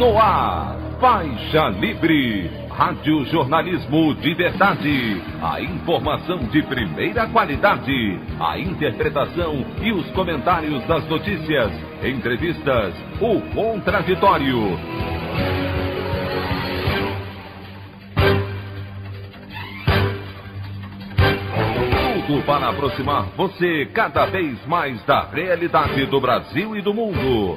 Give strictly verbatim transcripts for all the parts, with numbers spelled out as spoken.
No ar, Faixa Livre, rádio jornalismo de verdade, a informação de primeira qualidade, a interpretação e os comentários das notícias, entrevistas, o contraditório. Tudo para aproximar você cada vez mais da realidade do Brasil e do mundo.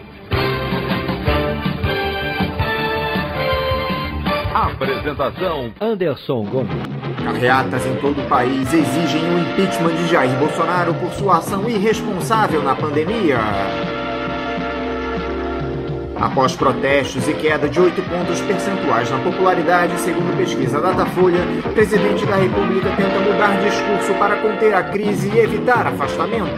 Apresentação: Anderson Gomes. Carreatas em todo o país exigem o impeachment de Jair Bolsonaro por sua ação irresponsável na pandemia. Após protestos e queda de oito pontos percentuais na popularidade, segundo pesquisa Datafolha, o presidente da República tenta mudar discurso para conter a crise e evitar afastamento.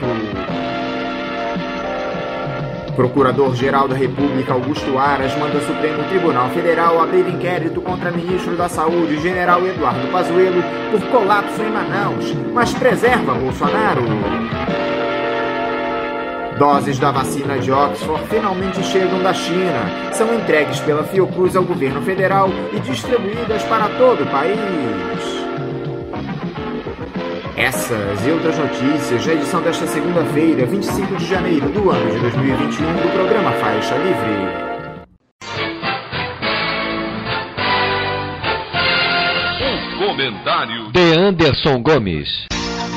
Procurador-Geral da República, Augusto Aras, manda o Supremo Tribunal Federal abrir inquérito contra ministro da Saúde, General Eduardo Pazuello, por colapso em Manaus, mas preserva Bolsonaro. Doses da vacina de Oxford finalmente chegam da China, são entregues pela Fiocruz ao governo federal e distribuídas para todo o país. Essas e outras notícias na edição desta segunda-feira, vinte e cinco de janeiro do ano de dois mil e vinte e um, do programa Faixa Livre. Os comentários de Anderson Gomes.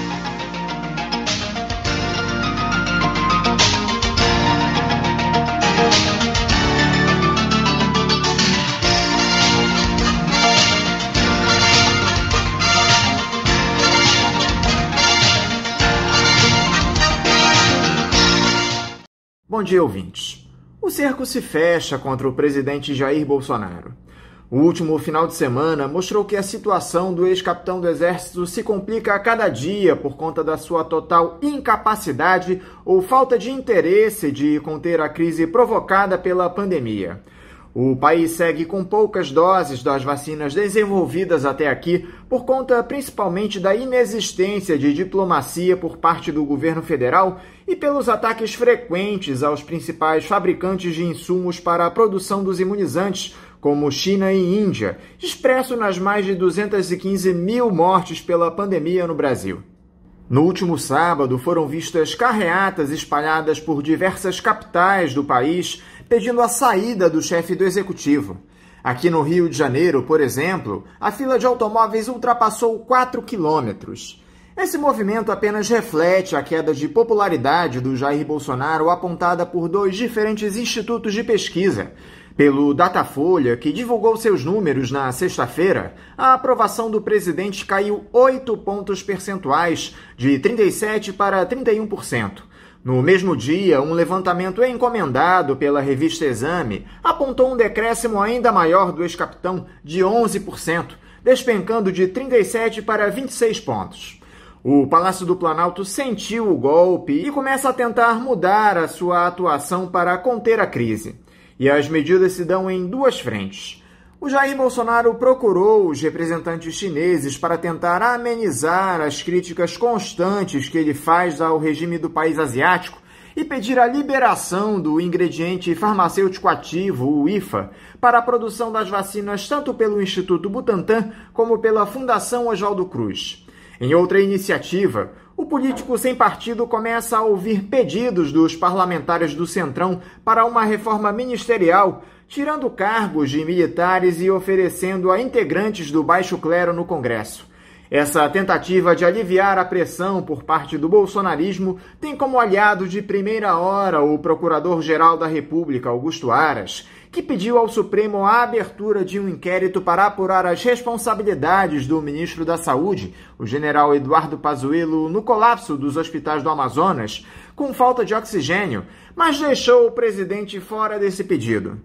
Bom dia, ouvintes. O cerco se fecha contra o presidente Jair Bolsonaro. O último final de semana mostrou que a situação do ex-capitão do Exército se complica a cada dia por conta da sua total incapacidade ou falta de interesse de conter a crise provocada pela pandemia. O país segue com poucas doses das vacinas desenvolvidas até aqui, por conta principalmente da inexistência de diplomacia por parte do governo federal e pelos ataques frequentes aos principais fabricantes de insumos para a produção dos imunizantes, como China e Índia, expresso nas mais de duzentas e quinze mil mortes pela pandemia no Brasil. No último sábado, foram vistas carreatas espalhadas por diversas capitais do país, pedindo a saída do chefe do executivo. Aqui no Rio de Janeiro, por exemplo, a fila de automóveis ultrapassou quatro quilômetros. Esse movimento apenas reflete a queda de popularidade do Jair Bolsonaro apontada por dois diferentes institutos de pesquisa. Pelo Datafolha, que divulgou seus números na sexta-feira, a aprovação do presidente caiu oito pontos percentuais, de trinta e sete por cento para trinta e um por cento. No mesmo dia, um levantamento encomendado pela revista Exame apontou um decréscimo ainda maior do ex-capitão de onze por cento, despencando de trinta e sete para vinte e seis pontos. O Palácio do Planalto sentiu o golpe e começa a tentar mudar a sua atuação para conter a crise. E as medidas se dão em duas frentes. O Jair Bolsonaro procurou os representantes chineses para tentar amenizar as críticas constantes que ele faz ao regime do país asiático e pedir a liberação do ingrediente farmacêutico ativo, o I F A, para a produção das vacinas tanto pelo Instituto Butantan como pela Fundação Oswaldo Cruz. Em outra iniciativa, o político sem partido começa a ouvir pedidos dos parlamentares do Centrão para uma reforma ministerial, tirando cargos de militares e oferecendo a integrantes do baixo clero no Congresso. Essa tentativa de aliviar a pressão por parte do bolsonarismo tem como aliado de primeira hora o Procurador-Geral da República, Augusto Aras, que pediu ao Supremo a abertura de um inquérito para apurar as responsabilidades do ministro da Saúde, o general Eduardo Pazuello, no colapso dos hospitais do Amazonas, com falta de oxigênio, mas deixou o presidente fora desse pedido.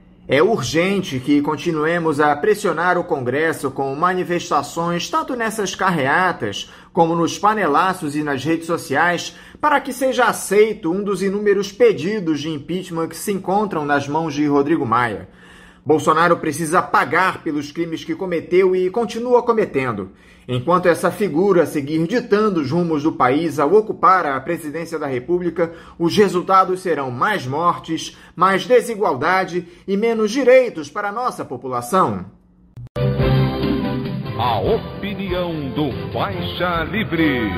É urgente que continuemos a pressionar o Congresso com manifestações tanto nessas carreatas como nos panelaços e nas redes sociais para que seja aceito um dos inúmeros pedidos de impeachment que se encontram nas mãos de Rodrigo Maia. Bolsonaro precisa pagar pelos crimes que cometeu e continua cometendo. Enquanto essa figura seguir ditando os rumos do país ao ocupar a presidência da República, os resultados serão mais mortes, mais desigualdade e menos direitos para a nossa população. A opinião do Faixa Livre.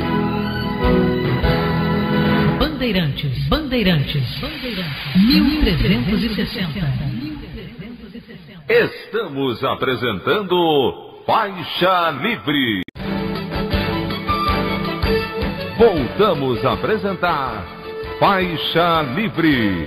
Bandeirantes, Bandeirantes, Bandeirantes, mil trezentos e sessenta. Estamos apresentando Faixa Livre. Voltamos a apresentar Faixa Livre.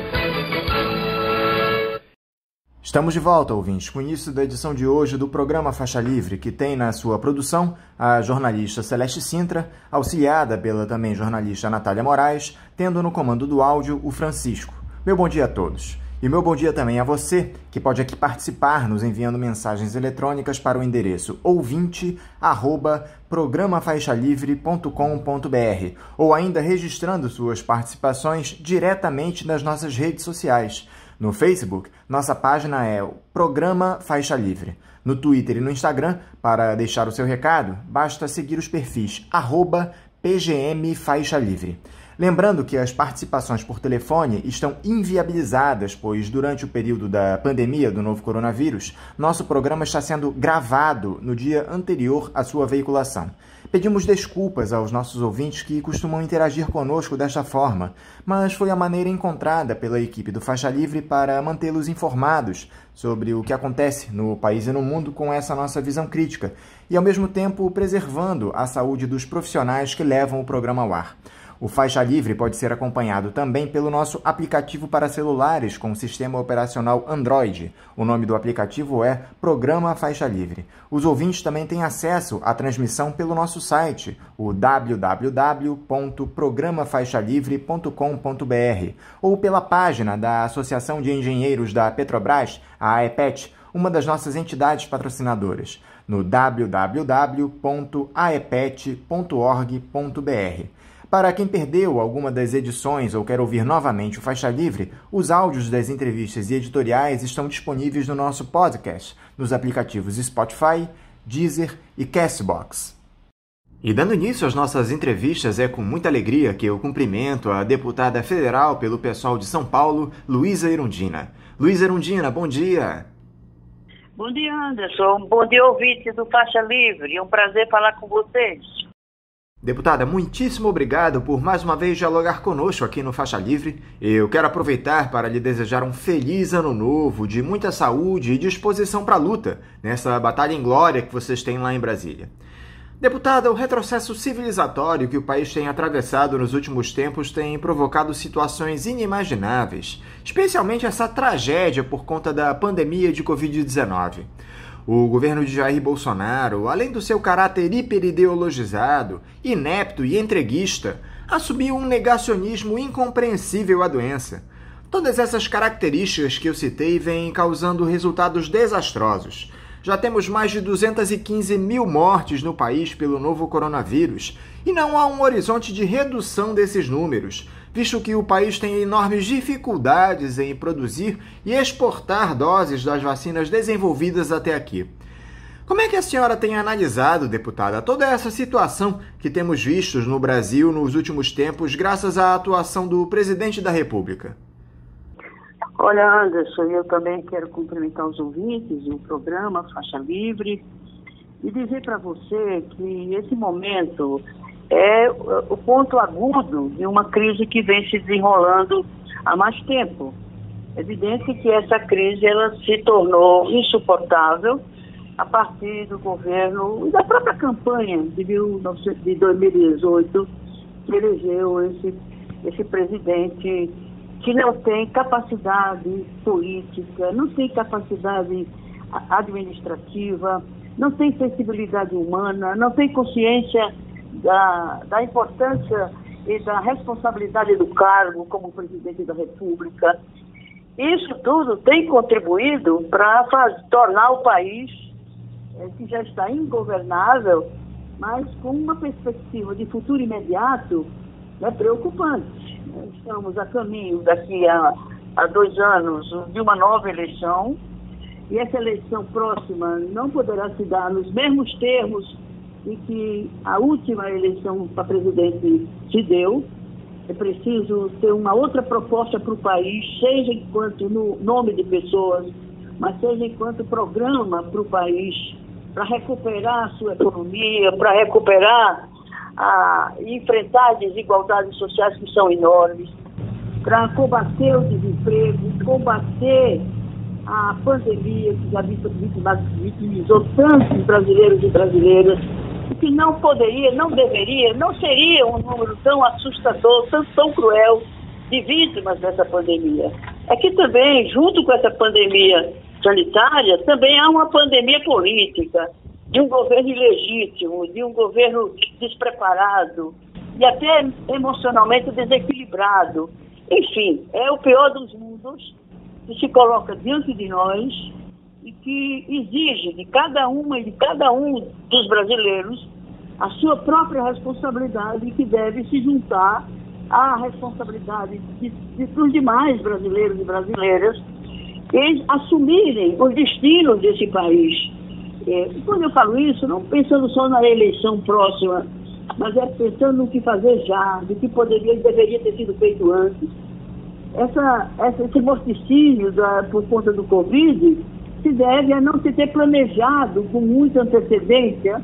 Estamos de volta, ouvintes, com o início da edição de hoje do programa Faixa Livre, que tem na sua produção a jornalista Celeste Sintra, auxiliada pela também jornalista Natália Moraes, tendo no comando do áudio o Francisco. Meu bom dia a todos. E meu bom dia também a você, que pode aqui participar nos enviando mensagens eletrônicas para o endereço ouvinte arroba programa faixa livre ponto com ponto br ou ainda registrando suas participações diretamente nas nossas redes sociais. No Facebook, nossa página é o Programa Faixa Livre. No Twitter e no Instagram, para deixar o seu recado, basta seguir os perfis arroba P G M Faixa Livre. Lembrando que as participações por telefone estão inviabilizadas, pois durante o período da pandemia do novo coronavírus, nosso programa está sendo gravado no dia anterior à sua veiculação. Pedimos desculpas aos nossos ouvintes que costumam interagir conosco desta forma, mas foi a maneira encontrada pela equipe do Faixa Livre para mantê-los informados sobre o que acontece no país e no mundo com essa nossa visão crítica, e ao mesmo tempo preservando a saúde dos profissionais que levam o programa ao ar. O Faixa Livre pode ser acompanhado também pelo nosso aplicativo para celulares com sistema operacional Android. O nome do aplicativo é Programa Faixa Livre. Os ouvintes também têm acesso à transmissão pelo nosso site, o w w w ponto programa faixa livre ponto com ponto br, ou pela página da Associação de Engenheiros da Petrobras, a AEPET, uma das nossas entidades patrocinadoras, no w w w ponto aepet ponto org ponto br. Para quem perdeu alguma das edições ou quer ouvir novamente o Faixa Livre, os áudios das entrevistas e editoriais estão disponíveis no nosso podcast, nos aplicativos Spotify, Deezer e Castbox. E dando início às nossas entrevistas, é com muita alegria que eu cumprimento a deputada federal pelo pessoal de São Paulo, Luísa Erundina. Luísa Erundina, bom dia! Bom dia, Anderson. Bom dia, ouvintes do Faixa Livre. É um prazer falar com vocês. Deputada, muitíssimo obrigado por mais uma vez dialogar conosco aqui no Faixa Livre. Eu quero aproveitar para lhe desejar um feliz ano novo, de muita saúde e disposição para a luta, nessa batalha em glória que vocês têm lá em Brasília. Deputada, o retrocesso civilizatório que o país tem atravessado nos últimos tempos tem provocado situações inimagináveis, especialmente essa tragédia por conta da pandemia de covid dezenove. O governo de Jair Bolsonaro, além do seu caráter hiperideologizado, inepto e entreguista, assumiu um negacionismo incompreensível à doença. Todas essas características que eu citei vêm causando resultados desastrosos. Já temos mais de duzentas e quinze mil mortes no país pelo novo coronavírus, e não há um horizonte de redução desses números, visto que o país tem enormes dificuldades em produzir e exportar doses das vacinas desenvolvidas até aqui. Como é que a senhora tem analisado, deputada, toda essa situação que temos visto no Brasil nos últimos tempos, graças à atuação do presidente da República? Olha, Anderson, eu também quero cumprimentar os ouvintes do programa Faixa Livre e dizer para você que esse momento é o ponto agudo de uma crise que vem se desenrolando há mais tempo. É evidente que essa crise ela se tornou insuportável a partir do governo e da própria campanha de dois mil e dezoito, que elegeu esse, esse presidente que não tem capacidade política, não tem capacidade administrativa, não tem sensibilidade humana, não tem consciência Da, da importância e da responsabilidade do cargo como presidente da República. Isso tudo tem contribuído para tornar o país, é, que já está ingovernável, mas com uma perspectiva de futuro imediato, né, preocupante. Estamos a caminho, daqui a, a dois anos, de uma nova eleição, e essa eleição próxima não poderá se dar nos mesmos termos em que a última eleição para presidente se deu. É preciso ter uma outra proposta para o país, seja enquanto no nome de pessoas, mas seja enquanto programa para o país, para recuperar a sua economia, para recuperar a enfrentar as desigualdades sociais que são enormes, para combater o desemprego, combater a pandemia que já vitimizou tantos brasileiros e brasileiras, e que não poderia, não deveria, não seria um número tão assustador, tão, tão cruel de vítimas dessa pandemia. É que também, junto com essa pandemia sanitária, também há uma pandemia política, de um governo ilegítimo, de um governo despreparado e até emocionalmente desequilibrado. Enfim, é o pior dos mundos que se coloca diante de nós e que exige de cada uma e de cada um dos brasileiros a sua própria responsabilidade e que deve se juntar à responsabilidade de, de, dos demais brasileiros e brasileiras em assumirem os destinos desse país. É, quando eu falo isso, não pensando só na eleição próxima, mas é pensando no que fazer já, do que poderia e deveria ter sido feito antes. Essa, essa, esse morticínio da, por conta do Covid se deve a não se ter planejado com muita antecedência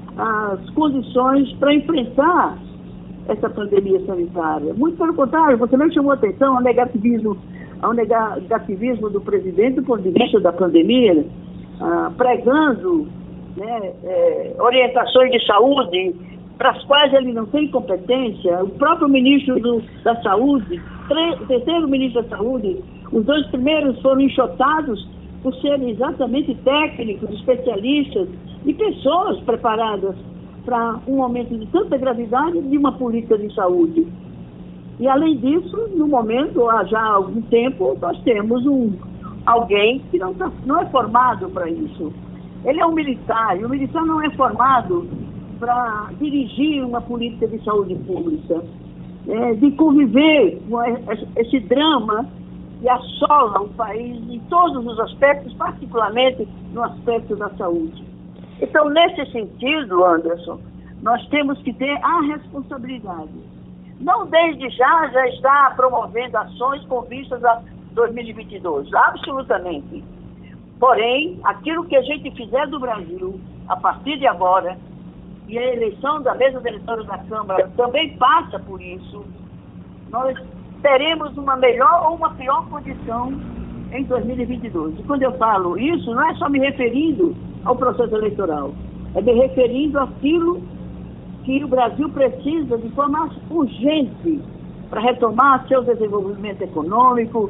as condições para enfrentar essa pandemia sanitária. Muito pelo contrário, você mesmo chamou a atenção ao negativismo, ao negativismo do presidente do ponto de vista da pandemia, ah, pregando né, é, orientações de saúde para as quais ele não tem competência. O próprio ministro do, da Saúde, o terceiro ministro da Saúde, os dois primeiros foram enxotados por serem exatamente técnicos, especialistas e pessoas preparadas para um momento de tanta gravidade de uma política de saúde. E, além disso, no momento, há já algum tempo, nós temos um, alguém que não, tá, não é formado para isso. Ele é um militar, e o militar não é formado para dirigir uma política de saúde pública, é, de conviver com esse drama que assola o país em todos os aspectos, particularmente no aspecto da saúde. Então, nesse sentido, Anderson, nós temos que ter a responsabilidade. Não desde já já está promovendo ações com vistas a dois mil e vinte e dois, absolutamente. Porém, aquilo que a gente fizer do Brasil, a partir de agora, e a eleição da mesa diretora da Câmara também passa por isso, nós teremos uma melhor ou uma pior condição em dois mil e vinte e dois. E quando eu falo isso, não é só me referindo ao processo eleitoral, é me referindo àquilo que o Brasil precisa de forma urgente para retomar seu desenvolvimento econômico,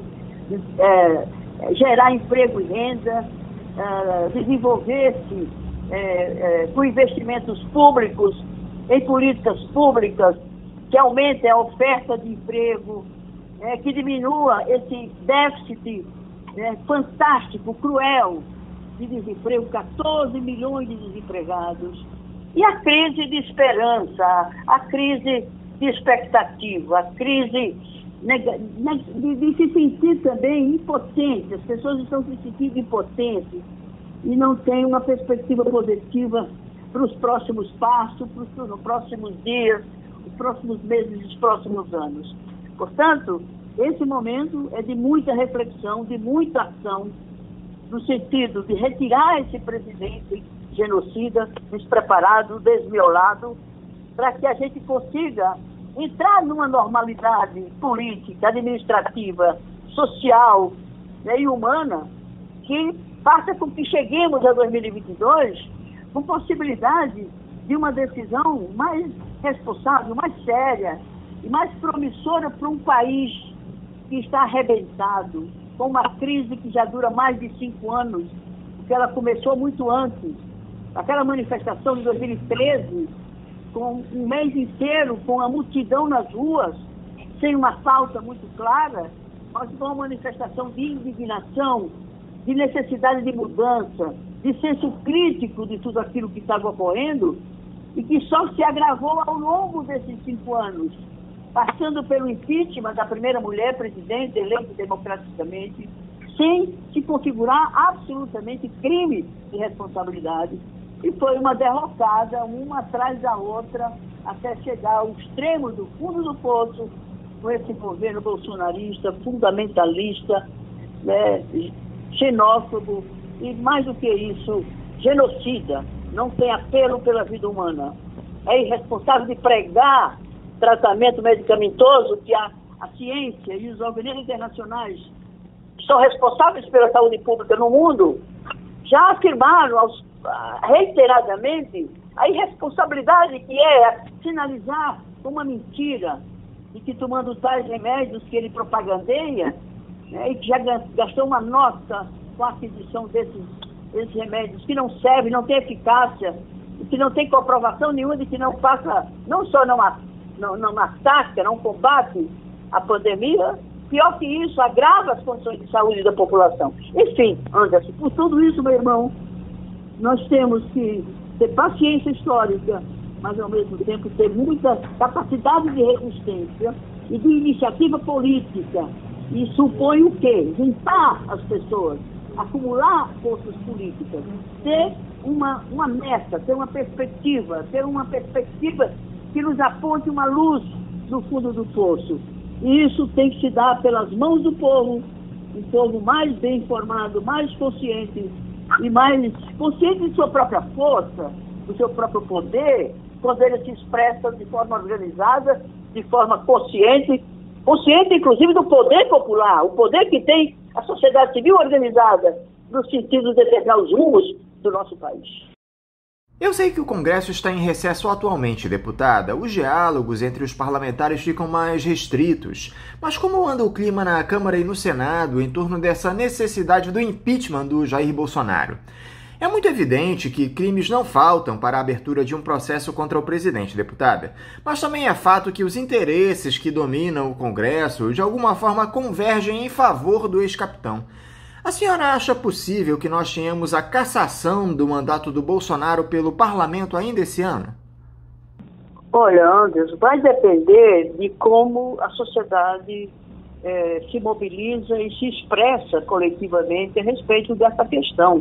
é, gerar emprego e renda, é, desenvolver-se é, é, com investimentos públicos em políticas públicas que aumentem a oferta de emprego, é, que diminua esse déficit é, fantástico, cruel de desemprego, quatorze milhões de desempregados. E a crise de esperança, a crise de expectativa, a crise de, de se sentir também impotente. As pessoas estão se sentindo impotentes e não têm uma perspectiva positiva para os próximos passos, para os próximos dias, os próximos meses, os próximos anos. Portanto, esse momento é de muita reflexão, de muita ação, no sentido de retirar esse presidente genocida, despreparado, desmiolado, para que a gente consiga entrar numa normalidade política, administrativa, social, né, e humana, que faça com que cheguemos a dois mil e vinte e dois com possibilidade de uma decisão mais responsável, mais séria e mais promissora para um país que está arrebentado, com uma crise que já dura mais de cinco anos, porque ela começou muito antes. Aquela manifestação de dois mil e treze, com um mês inteiro, com a multidão nas ruas, sem uma pauta muito clara, mas com uma manifestação de indignação, de necessidade de mudança, de senso crítico de tudo aquilo que estava ocorrendo, e que só se agravou ao longo desses cinco anos, passando pelo impeachment da primeira mulher presidente eleita democraticamente, sem se configurar absolutamente crime de responsabilidade. E foi uma derrocada, uma atrás da outra, até chegar ao extremo do fundo do poço, com esse governo bolsonarista, fundamentalista, né, xenófobo e, mais do que isso, genocida. Não tem apelo pela vida humana. É irresponsável de pregar tratamento medicamentoso que a, a ciência e os organismos internacionais que são responsáveis pela saúde pública no mundo já afirmaram aos, reiteradamente a irresponsabilidade que é sinalizar uma mentira e que tomando tais remédios que ele propagandeia, né, e que já gastou uma nota com a aquisição desses, desses remédios que não servem, não tem eficácia, e que não tem comprovação nenhuma de que não faça, não só não, não, não ataca, não combate a pandemia, pior que isso, agrava as condições de saúde da população. Enfim, Anderson, por tudo isso, meu irmão, nós temos que ter paciência histórica, mas ao mesmo tempo ter muita capacidade de resistência e de iniciativa política. E supõe o quê? Juntar as pessoas, acumular forças políticas, ter uma, uma meta, ter uma perspectiva, ter uma perspectiva que nos aponte uma luz no fundo do poço. E isso tem que se dar pelas mãos do povo, um povo mais bem informado, mais consciente e mais consciente de sua própria força, do seu próprio poder, quando ele se expressa de forma organizada, de forma consciente, consciente inclusive do poder popular, o poder que tem a sociedade civil organizada, no sentido de determinar os rumos do nosso país. Eu sei que o Congresso está em recesso atualmente, deputada. Os diálogos entre os parlamentares ficam mais restritos. Mas como anda o clima na Câmara e no Senado em torno dessa necessidade do impeachment do Jair Bolsonaro? É muito evidente que crimes não faltam para a abertura de um processo contra o presidente, deputada. Mas também é fato que os interesses que dominam o Congresso de alguma forma convergem em favor do ex-capitão. A senhora acha possível que nós tenhamos a cassação do mandato do Bolsonaro pelo parlamento ainda esse ano? Olha, Anderson, vai depender de como a sociedade eh, se mobiliza e se expressa coletivamente a respeito dessa questão.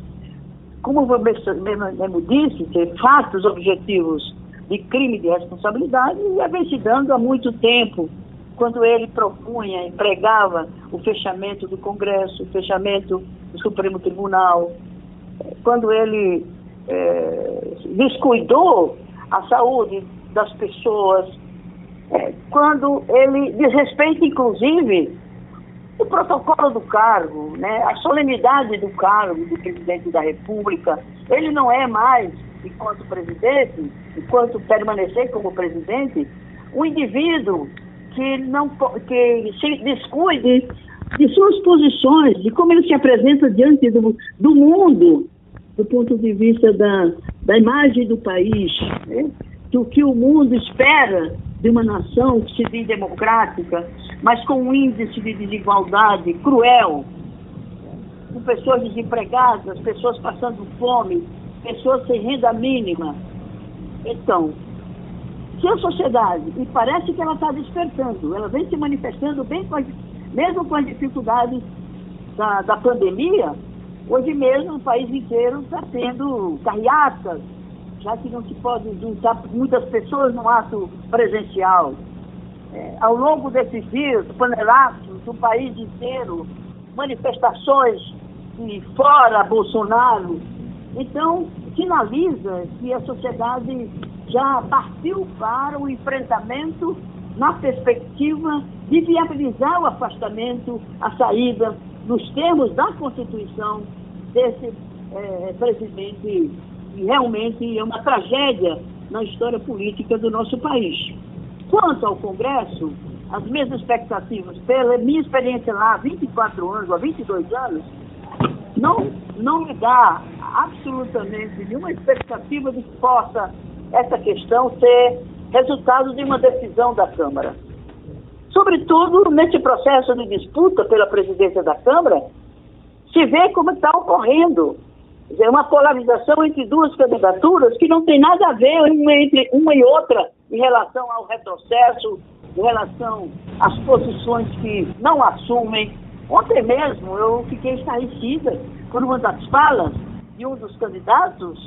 Como eu mesmo disse, ter fatos objetivos de crime de responsabilidade já vem se dando há muito tempo, quando ele propunha, empregava o fechamento do Congresso, o fechamento do Supremo Tribunal, quando ele é, descuidou a saúde das pessoas, é, quando ele desrespeita, inclusive, o protocolo do cargo, né, a solenidade do cargo do presidente da República. Ele não é mais, enquanto presidente, enquanto permanecer como presidente, um indivíduo que, não, que se descuide de suas posições, de como ele se apresenta diante do, do mundo, do ponto de vista da, da imagem do país, né? Do que o mundo espera de uma nação que se diz democrática, mas com um índice de desigualdade cruel, com pessoas desempregadas, pessoas passando fome, pessoas sem renda mínima. Então, se a sociedade, e parece que ela está despertando, ela vem se manifestando bem, com as, mesmo com as dificuldades da, da pandemia, hoje mesmo o país inteiro está tendo carreatas, já que não se pode juntar muitas pessoas no ato presencial. É, ao longo desses dias, panelaços do país inteiro, manifestações de fora Bolsonaro. Então, sinaliza que a sociedade já partiu para o enfrentamento na perspectiva de viabilizar o afastamento, a saída, nos termos da Constituição, desse é, presidente, que realmente é uma tragédia na história política do nosso país. Quanto ao Congresso, as minhas expectativas, pela minha experiência lá há vinte e quatro anos, há vinte e dois anos, não, não me dá absolutamente nenhuma expectativa de que possa essa questão ser resultado de uma decisão da Câmara. Sobretudo, nesse processo de disputa pela presidência da Câmara, se vê como está ocorrendo. É uma polarização entre duas candidaturas que não tem nada a ver uma entre uma e outra em relação ao retrocesso, em relação às posições que não assumem, Ontem mesmo eu fiquei estarrecida por uma das falas de um dos candidatos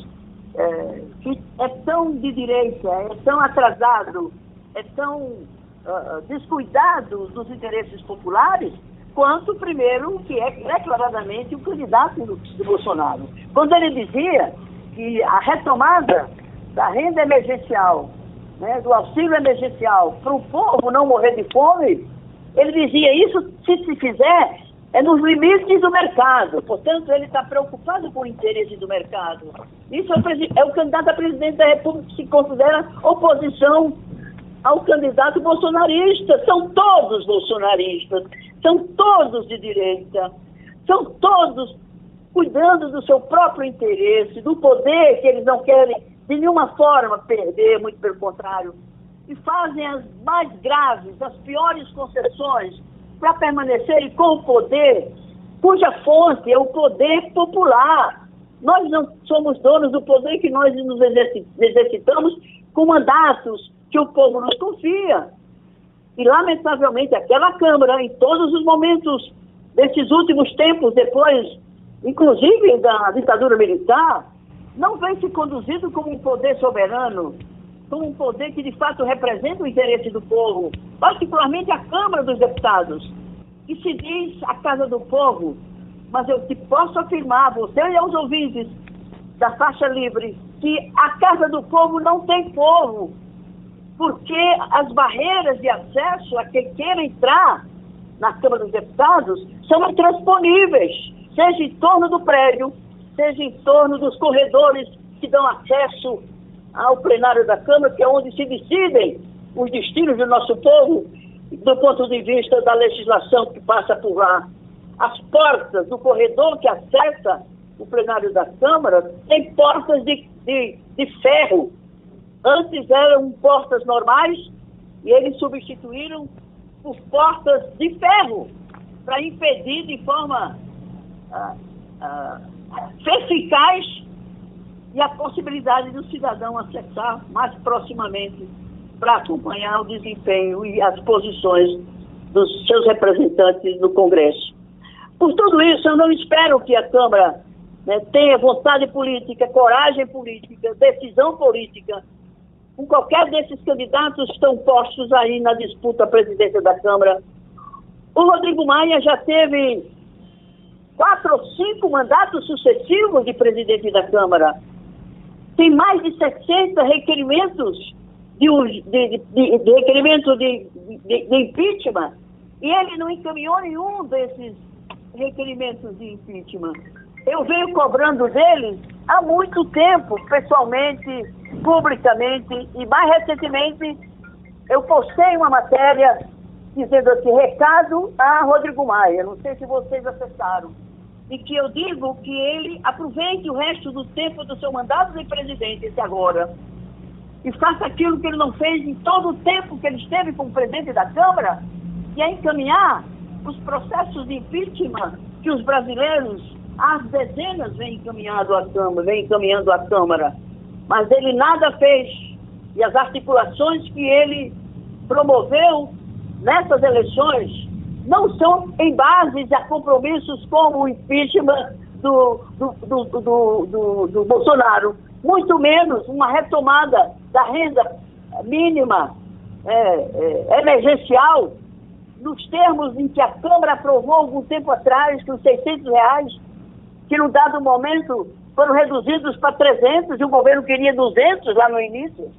é, que é tão de direita, é tão atrasado, é tão uh, descuidado dos interesses populares, quanto, primeiro, que é declaradamente o candidato do, do Bolsonaro. Quando ele dizia que a retomada da renda emergencial, né, do auxílio emergencial, para o povo não morrer de fome, ele dizia isso, se se fizer, é nos limites do mercado. Portanto, ele está preocupado com o interesse do mercado. Isso é o, é o candidato a presidente da República que se considera oposição ao candidato bolsonarista. São todos bolsonaristas, são todos de direita, são todos cuidando do seu próprio interesse, do poder que eles não querem de nenhuma forma perder, muito pelo contrário, e fazem as mais graves, as piores concessões para permanecerem com o poder, cuja fonte é o poder popular. Nós não somos donos do poder que nós nos exercitamos com mandatos que o povo nos confia. E, lamentavelmente, aquela Câmara, em todos os momentos desses últimos tempos, depois, inclusive da ditadura militar, não vem se conduzido como um poder soberano, como um poder que, de fato, representa o interesse do povo, particularmente a Câmara dos Deputados, que se diz a Casa do Povo. Mas eu te posso afirmar, você e aos ouvintes da Faixa Livre, que a Casa do Povo não tem povo, porque as barreiras de acesso a quem queira entrar na Câmara dos Deputados são intransponíveis, seja em torno do prédio, seja em torno dos corredores que dão acesso ao plenário da Câmara, que é onde se decidem os destinos do nosso povo, do ponto de vista da legislação que passa por lá. As portas do corredor que acessa o plenário da Câmara têm portas de, de, de ferro. Antes eram portas normais e eles substituíram por portas de ferro para impedir de forma ah, ah, eficaz e a possibilidade do cidadão acessar mais proximamente para acompanhar o desempenho e as posições dos seus representantes no Congresso. Por tudo isso, eu não espero que a Câmara, né, tenha vontade política, coragem política, decisão política, com qualquer desses candidatos que estão postos aí na disputa à presidência da Câmara. O Rodrigo Maia já teve quatro ou cinco mandatos sucessivos de presidente da Câmara. Tem mais de sessenta requerimentos de, de, de, de, requerimento de, de, de impeachment, e ele não encaminhou nenhum desses requerimentos de impeachment. Eu venho cobrando deles há muito tempo, pessoalmente, publicamente, e mais recentemente eu postei uma matéria dizendo assim, recado a Rodrigo Maia, não sei se vocês acessaram, e que eu digo que ele aproveite o resto do tempo do seu mandato de presidente, esse agora, e faça aquilo que ele não fez em todo o tempo que ele esteve como presidente da Câmara, que é encaminhar os processos de impeachment que os brasileiros, às dezenas, vêm encaminhando à Câmara, vêm encaminhando à Câmara. Mas ele nada fez. E as articulações que ele promoveu nessas eleições não são em base a compromissos como o impeachment do, do, do, do, do, do Bolsonaro. Muito menos uma retomada da renda mínima é, é, emergencial, nos termos em que a Câmara aprovou algum tempo atrás, que os seiscentos reais, que num dado momento foram reduzidos para trezentos, e o governo queria duzentos lá no início.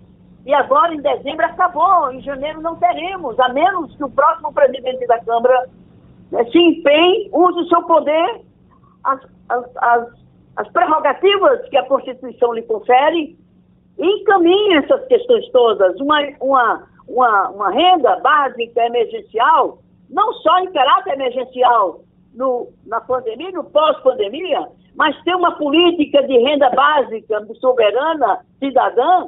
E agora, em dezembro, acabou. Em janeiro não teremos, a menos que o próximo presidente da Câmara, né, se empenhe, use o seu poder, as, as, as, as prerrogativas que a Constituição lhe confere, e encaminhe essas questões todas. Uma, uma, uma, uma renda básica emergencial, não só em caráter emergencial no, na pandemia, no pós-pandemia, mas ter uma política de renda básica soberana, cidadã,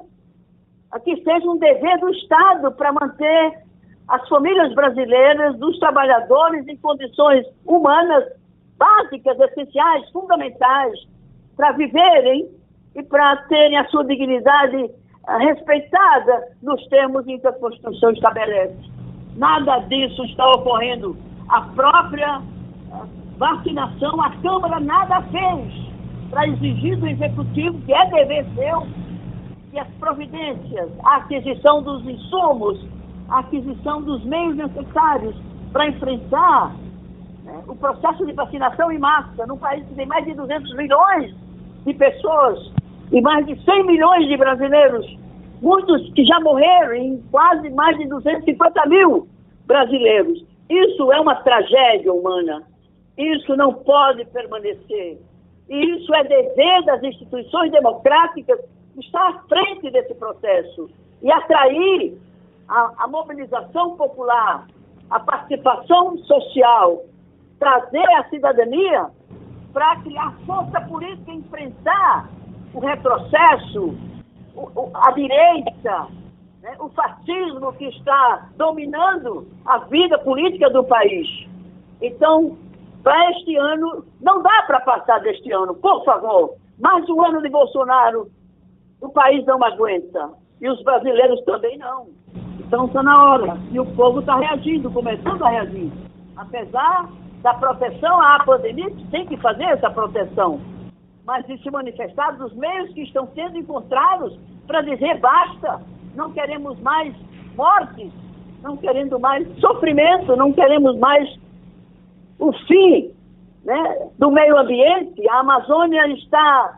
que seja um dever do Estado para manter as famílias brasileiras, dos trabalhadores em condições humanas, básicas, essenciais, fundamentais, para viverem e para terem a sua dignidade uh, respeitada nos termos em que a Constituição estabelece. Nada disso está ocorrendo a própria vacinação, a Câmara nada fez para exigir do Executivo, que é dever seu, que as providências, a aquisição dos insumos, a aquisição dos meios necessários para enfrentar, né, o processo de vacinação em massa, num país que tem mais de duzentos milhões de pessoas e mais de cem milhões de brasileiros, muitos que já morreram, em quase mais de duzentos e cinquenta mil brasileiros. Isso é uma tragédia humana. Isso não pode permanecer. E isso é dever das instituições democráticas estar à frente desse processo e atrair a, a mobilização popular, a participação social, trazer a cidadania para criar força política e enfrentar o retrocesso, o, o, a direita, né, o fascismo que está dominando a vida política do país. Então, para este ano, não dá para passar deste ano, por favor. Mais um ano de Bolsonaro, o país não aguenta. E os brasileiros também não. Então está na hora. E o povo está reagindo, começando a reagir. Apesar da proteção à pandemia, tem que fazer essa proteção. Mas isso se manifestar dos meios que estão sendo encontrados para dizer basta. Não queremos mais mortes, não queremos mais sofrimento, não queremos mais o fim, né, do meio ambiente. A Amazônia está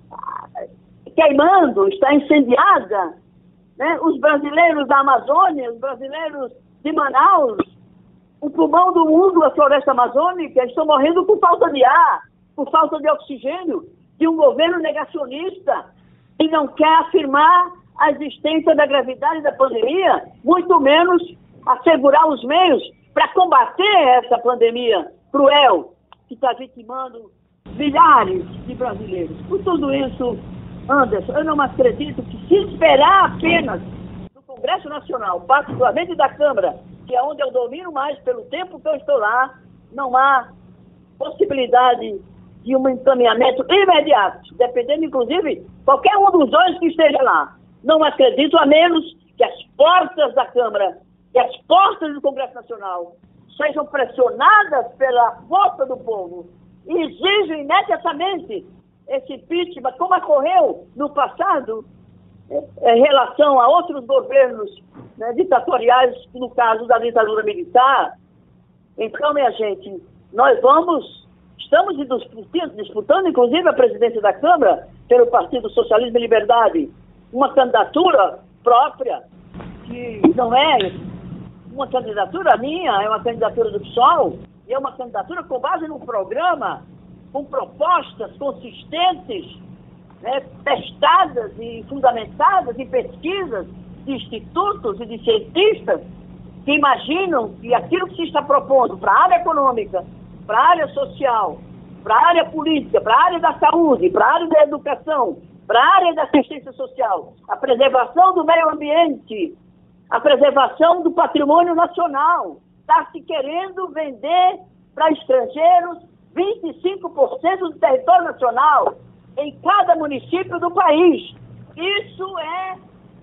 queimando, está incendiada, né? Os brasileiros da Amazônia, os brasileiros de Manaus, o pulmão do mundo, a floresta amazônica, estão morrendo por falta de ar, por falta de oxigênio, de um governo negacionista que não quer afirmar a existência da gravidade da pandemia, muito menos assegurar os meios para combater essa pandemia cruel que está vitimando milhares de brasileiros. Por tudo isso, Anderson, eu não acredito que se esperar apenas do Congresso Nacional, particularmente da Câmara, que é onde eu domino mais pelo tempo que eu estou lá, não há possibilidade de um encaminhamento imediato, dependendo, inclusive, qualquer um dos dois que esteja lá. Não acredito, a menos que as portas da Câmara e as portas do Congresso Nacional sejam pressionadas pela força do povo e exijam imediatamente esse impeachment, como ocorreu no passado, em relação a outros governos, né, ditatoriais, no caso da ditadura militar. Então, minha gente, nós vamos, estamos disputando, disputando, inclusive, a presidência da Câmara pelo Partido Socialismo e Liberdade, uma candidatura própria, que não é uma candidatura minha, é uma candidatura do P SOL, e é uma candidatura com base num programa, com propostas consistentes, né, testadas e fundamentadas em pesquisas de institutos e de cientistas que imaginam que aquilo que se está propondo para a área econômica, para a área social, para a área política, para a área da saúde, para a área da educação, para a área da assistência social, a preservação do meio ambiente, a preservação do patrimônio nacional. Está se querendo vender para estrangeiros vinte e cinco por cento do território nacional em cada município do país. Isso é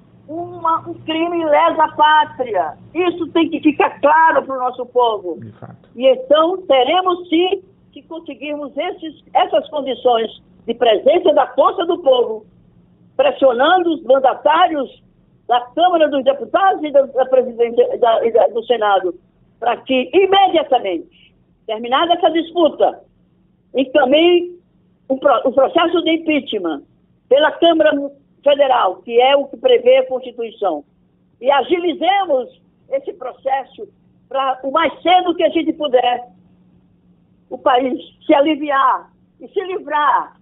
uma, um crime lesa pátria. Isso tem que ficar claro para o nosso povo. De fato. E então teremos sim que conseguirmos esses, essas condições de presença da força do povo, pressionando os mandatários da Câmara dos Deputados e da, da Presidência da, da, do Senado, para que imediatamente, terminada essa disputa, encaminhe o, o processo de impeachment pela Câmara Federal, que é o que prevê a Constituição, e agilizemos esse processo para o mais cedo que a gente puder, o país se aliviar e se livrar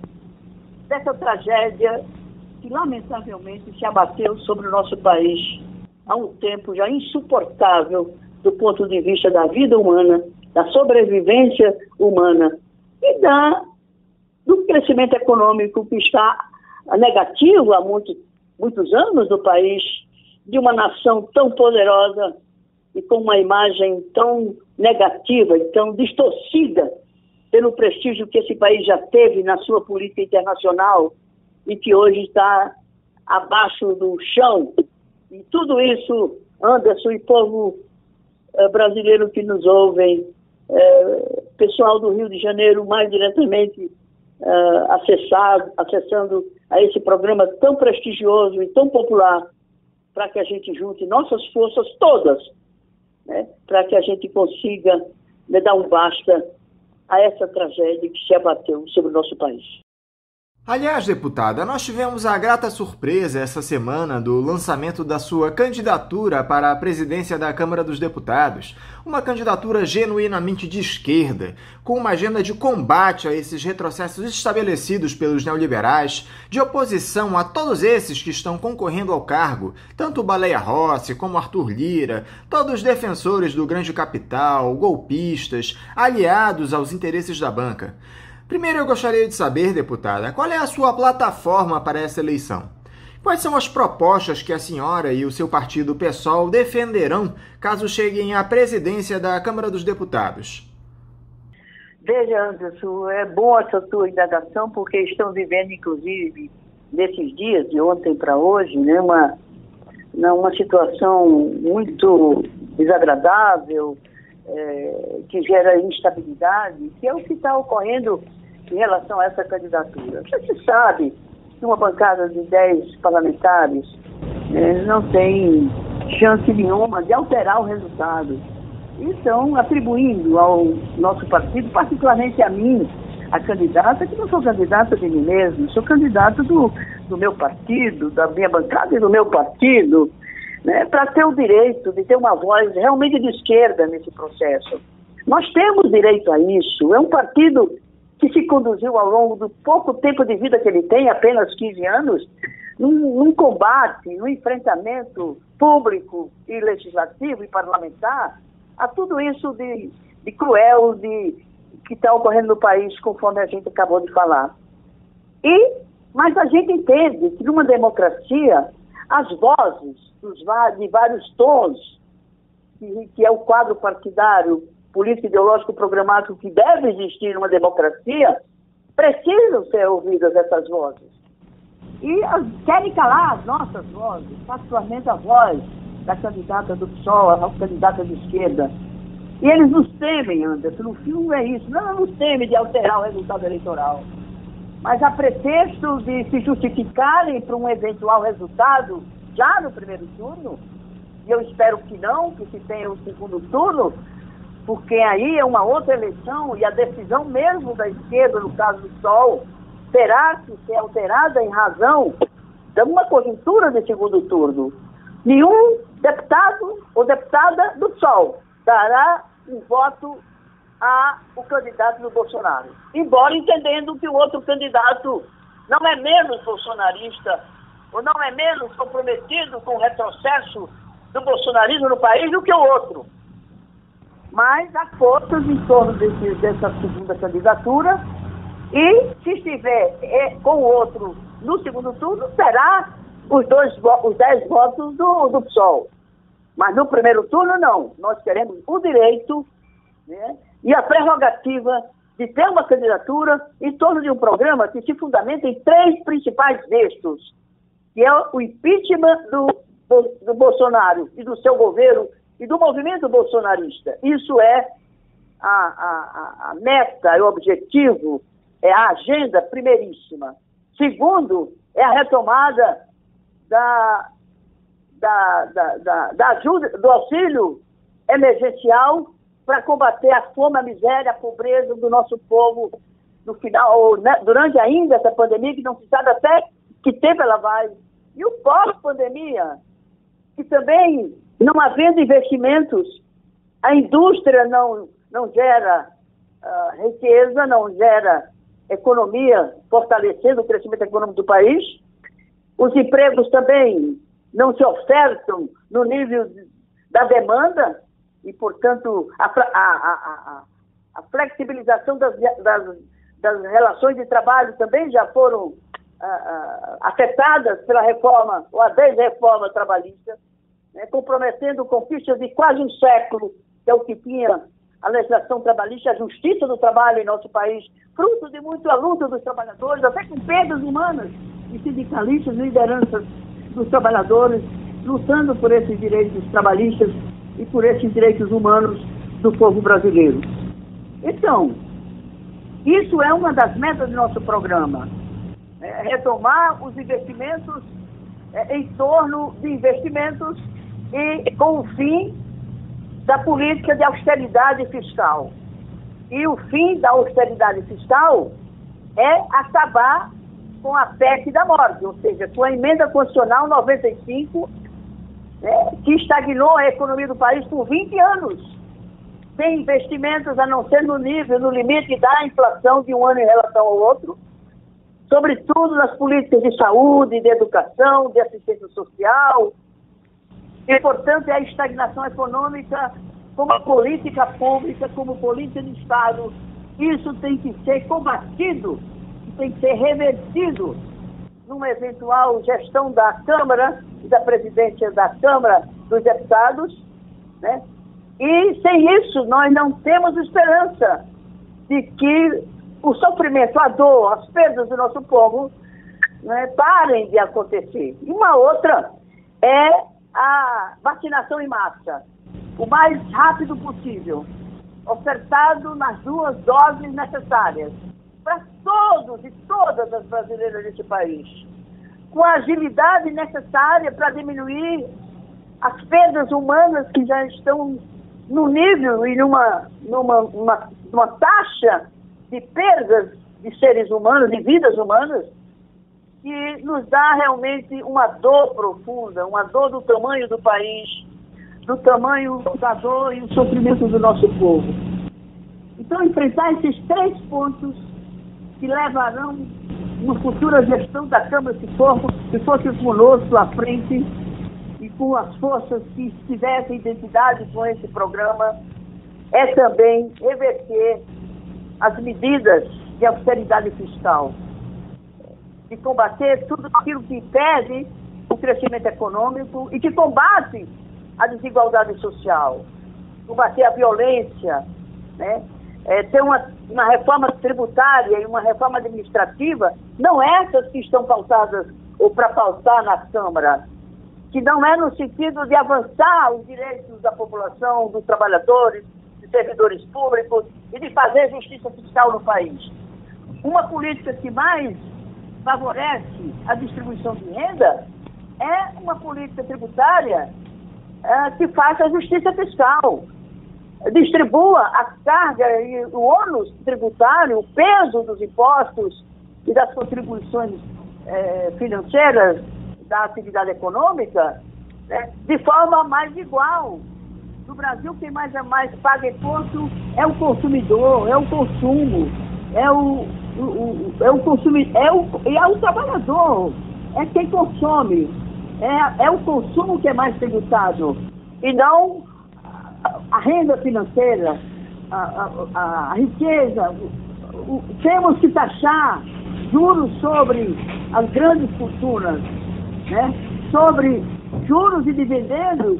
dessa tragédia que lamentavelmente se abateu sobre o nosso país há um tempo já insuportável do ponto de vista da vida humana, da sobrevivência humana e da, do crescimento econômico que está negativo há muito, muitos anos no país, de uma nação tão poderosa e com uma imagem tão negativa e tão distorcida pelo prestígio que esse país já teve na sua política internacional e que hoje está abaixo do chão. E tudo isso, Anderson e povo uh, brasileiros que nos ouvem, uh, pessoal do Rio de Janeiro mais diretamente uh, acessado, acessando a esse programa tão prestigioso e tão popular, para que a gente junte nossas forças todas, né, para que a gente consiga, né, dar um basta a essa tragédia que se abateu sobre o nosso país. Aliás, deputada, nós tivemos a grata surpresa essa semana do lançamento da sua candidatura para a presidência da Câmara dos Deputados, uma candidatura genuinamente de esquerda, com uma agenda de combate a esses retrocessos estabelecidos pelos neoliberais, de oposição a todos esses que estão concorrendo ao cargo, tanto Baleia Rossi como Arthur Lira, todos defensores do grande capital, golpistas, aliados aos interesses da banca. Primeiro eu gostaria de saber, deputada, qual é a sua plataforma para essa eleição? Quais são as propostas que a senhora e o seu partido PSOL defenderão caso cheguem à presidência da Câmara dos Deputados? Veja, Anderson, é boa essa sua indagação, porque estão vivendo, inclusive, nesses dias, de ontem para hoje, né, uma, uma situação muito desagradável, é, que gera instabilidade, que é o que está ocorrendo em relação a essa candidatura. Já se sabe que uma bancada de dez parlamentares é, não tem chance nenhuma de alterar o resultado. E estão atribuindo ao nosso partido, particularmente a mim, a candidata, que não sou candidata de mim mesmo, sou candidata do, do meu partido, da minha bancada e do meu partido, né, para ter o direito de ter uma voz realmente de esquerda nesse processo. Nós temos direito a isso. É um partido que se conduziu ao longo do pouco tempo de vida que ele tem, apenas quinze anos, num, num combate, num enfrentamento público e legislativo e parlamentar a tudo isso de, de cruel, de, que está ocorrendo no país, conforme a gente acabou de falar. E, mas a gente entende que numa democracia, as vozes dos, de vários tons, que, que é o quadro partidário, político, ideológico, programático que deve existir numa democracia, precisam ser ouvidas essas vozes. E as, querem calar as nossas vozes, particularmente a voz da candidata do P SOL, a candidata de esquerda. E eles nos temem, Anderson, no fim é isso, não nos temem de alterar o resultado eleitoral. Mas a pretexto de se justificarem para um eventual resultado já no primeiro turno, e eu espero que não, que se tenha o segundo turno, porque aí é uma outra eleição e a decisão mesmo da esquerda, no caso do P SOL, terá que ser alterada em razão de uma conjuntura de segundo turno. Nenhum deputado ou deputada do P SOL dará um voto ao candidato do Bolsonaro, embora entendendo que o outro candidato não é menos bolsonarista ou não é menos comprometido com o retrocesso do bolsonarismo no país do que o outro. Mas há forças em torno desse, dessa segunda candidatura e, se estiver é, com o outro no segundo turno, terá os, dois, os dez votos do, do P SOL. Mas no primeiro turno, não. Nós queremos o direito, né, e a prerrogativa de ter uma candidatura em torno de um programa que se fundamenta em três principais eixos, que é o impeachment do, do Bolsonaro e do seu governo e do movimento bolsonarista. Isso é a, a, a meta, é o objetivo, é a agenda primeiríssima. Segundo, é a retomada da, da, da, da, da ajuda, do auxílio emergencial para combater a fome, a miséria, a pobreza do nosso povo no final, ou, né, durante ainda essa pandemia, que não se sabe até que tempo ela vai. E o pós-pandemia, que também, não havendo investimentos, a indústria não, não gera uh, riqueza, não gera economia, fortalecendo o crescimento econômico do país. Os empregos também não se ofertam no nível da demanda e, portanto, a, a, a, a flexibilização das, das, das relações de trabalho também já foram uh, uh, afetadas pela reforma ou a desreforma trabalhista, né, comprometendo conquistas de quase um século, que é o que tinha a legislação trabalhista, a justiça do trabalho em nosso país, fruto de muita luta dos trabalhadores, até com perdas humanas de sindicalistas, lideranças dos trabalhadores, lutando por esses direitos trabalhistas e por esses direitos humanos do povo brasileiro. Então, isso é uma das metas do nosso programa, é retomar os investimentos é, em torno de investimentos e com o fim da política de austeridade fiscal. E o fim da austeridade fiscal é acabar com a P E C da morte, ou seja, com a emenda constitucional noventa e cinco, né, que estagnou a economia do país por vinte anos, sem investimentos, a não ser no nível, no limite da inflação de um ano em relação ao outro, sobretudo nas políticas de saúde, de educação, de assistência social, e, portanto, é a estagnação econômica como política pública, como política de Estado. Isso tem que ser combatido, tem que ser revertido numa eventual gestão da Câmara e da presidência da Câmara dos Deputados, né? E sem isso nós não temos esperança de que o sofrimento, a dor, as perdas do nosso povo, né, parem de acontecer. E uma outra é a vacinação em massa, o mais rápido possível, ofertado nas duas doses necessárias para todos e todas as brasileiras deste país, com a agilidade necessária para diminuir as perdas humanas que já estão no nível e numa, numa uma, uma taxa de perdas de seres humanos, de vidas humanas, que nos dá realmente uma dor profunda, uma dor do tamanho do país, do tamanho da dor e o sofrimento do nosso povo. Então, enfrentar esses três pontos que levarão uma futura gestão da Câmara, se for, se fosse conosco à frente e com as forças que tivessem identidade com esse programa, é também reverter as medidas de austeridade fiscal, de combater tudo aquilo que impede o crescimento econômico e que combate a desigualdade social, combater a violência, né? É, ter uma, uma reforma tributária e uma reforma administrativa, não essas que estão pautadas ou para pautar na Câmara, que não é no sentido de avançar os direitos da população, dos trabalhadores, dos servidores públicos e de fazer justiça fiscal no país. Uma política que mais favorece a distribuição de renda é uma política tributária é, que faça a justiça fiscal, distribua a carga e o ônus tributário, o peso dos impostos e das contribuições é, financeiras da atividade econômica, né, de forma mais igual. No Brasil, quem mais é mais paga imposto é o consumidor, é o consumo, é o, o, o, é o consumidor, é o, é o trabalhador, é quem consome, é, é o consumo que é mais tributado, e não a, a renda financeira, a, a, a, a riqueza. O, o, temos que taxar juros sobre as grandes fortunas, né? Sobre juros e dividendos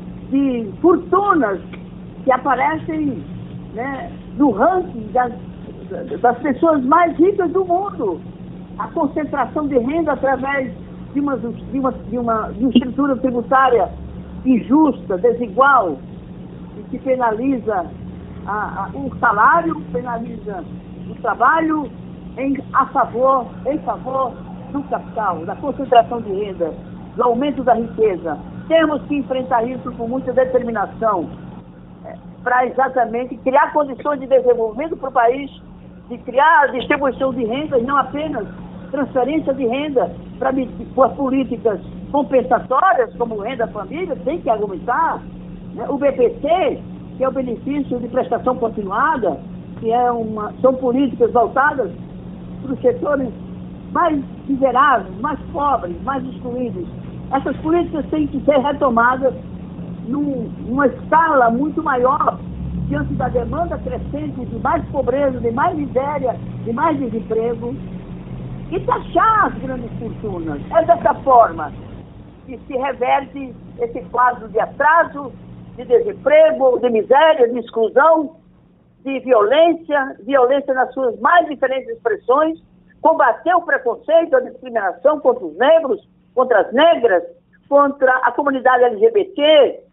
de fortunas que aparecem, né, no ranking das, das pessoas mais ricas do mundo. A concentração de renda através de uma, de uma, de uma, de uma estrutura tributária injusta, desigual, e que penaliza a, a, o salário, penaliza o trabalho em, a favor, em favor do capital, da concentração de renda, do aumento da riqueza. Temos que enfrentar isso com muita determinação, é, para exatamente criar condições de desenvolvimento para o país, de criar distribuição de renda e não apenas transferência de renda para as políticas compensatórias, como renda família, tem que argumentar, né? O B P C, que é o benefício de prestação continuada, que é uma, são políticas voltadas para os setores mais miseráveis, mais pobres, mais excluídos. Essas políticas têm que ser retomadas num, numa escala muito maior, diante da demanda crescente de mais pobreza, de mais miséria, de mais desemprego, e taxar as grandes fortunas. É dessa forma que se reverte esse quadro de atraso, de desemprego, de miséria, de exclusão, de violência, violência nas suas mais diferentes expressões, combater o preconceito, a discriminação contra os negros, contra as negras, contra a comunidade L G B T,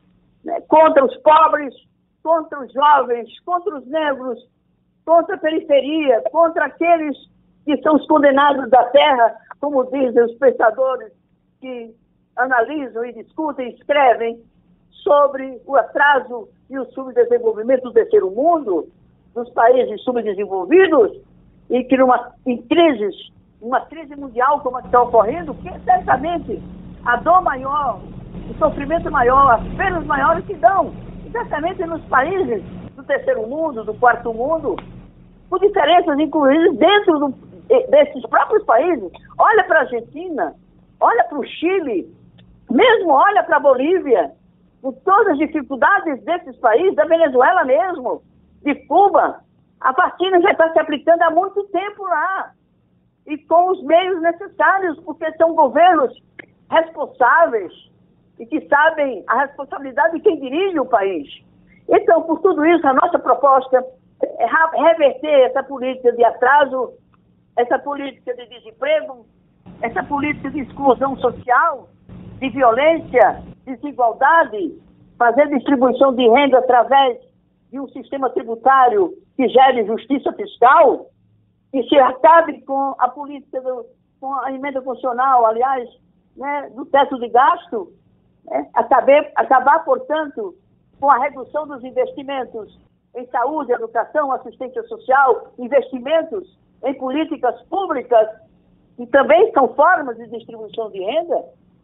né, contra os pobres, contra os jovens, contra os negros, contra a periferia, contra aqueles que são os condenados da terra, como dizem os pensadores que analisam e discutem, escrevem sobre o atraso e o subdesenvolvimento do terceiro mundo, dos países subdesenvolvidos, e que numa, em crises, uma crise mundial como a que está ocorrendo, que é certamente a dor maior, o sofrimento maior, as perdas maiores se dão, certamente nos países do terceiro mundo, do quarto mundo, com diferenças incluídas dentro do, desses próprios países. Olha para a Argentina, olha para o Chile, mesmo olha para a Bolívia, com todas as dificuldades desses países, da Venezuela mesmo, de Cuba, a vacina já está se aplicando há muito tempo lá, e com os meios necessários, porque são governos responsáveis e que sabem a responsabilidade de quem dirige o país. Então, por tudo isso, a nossa proposta é reverter essa política de atraso, essa política de desemprego, essa política de exclusão social, de violência, desigualdade, fazer distribuição de renda através de um sistema tributário que gere justiça fiscal, que se acabe com a política, do, com a emenda constitucional, aliás, né, do teto de gasto, né, acabar, acabar, portanto, com a redução dos investimentos em saúde, educação, assistência social, investimentos em políticas públicas, que também são formas de distribuição de renda,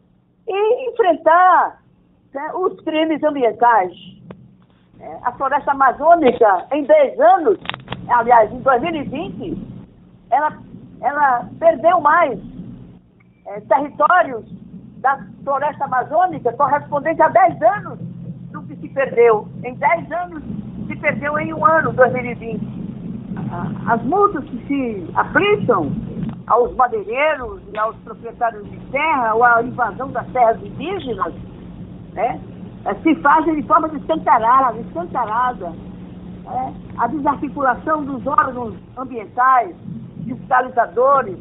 e enfrentar, né, os crimes ambientais. É, a floresta amazônica, em dez anos, aliás, em dois mil e vinte, ela, ela perdeu mais é, territórios da floresta amazônica correspondente a dez anos do que se perdeu. Em dez anos, se perdeu em um ano, dois mil e vinte. As multas que se aplicam aos madeireiros e aos proprietários de terra, ou a invasão das terras indígenas, né, se fazem de forma descancarada, escancarada. Né? A desarticulação dos órgãos ambientais, fiscalizadores,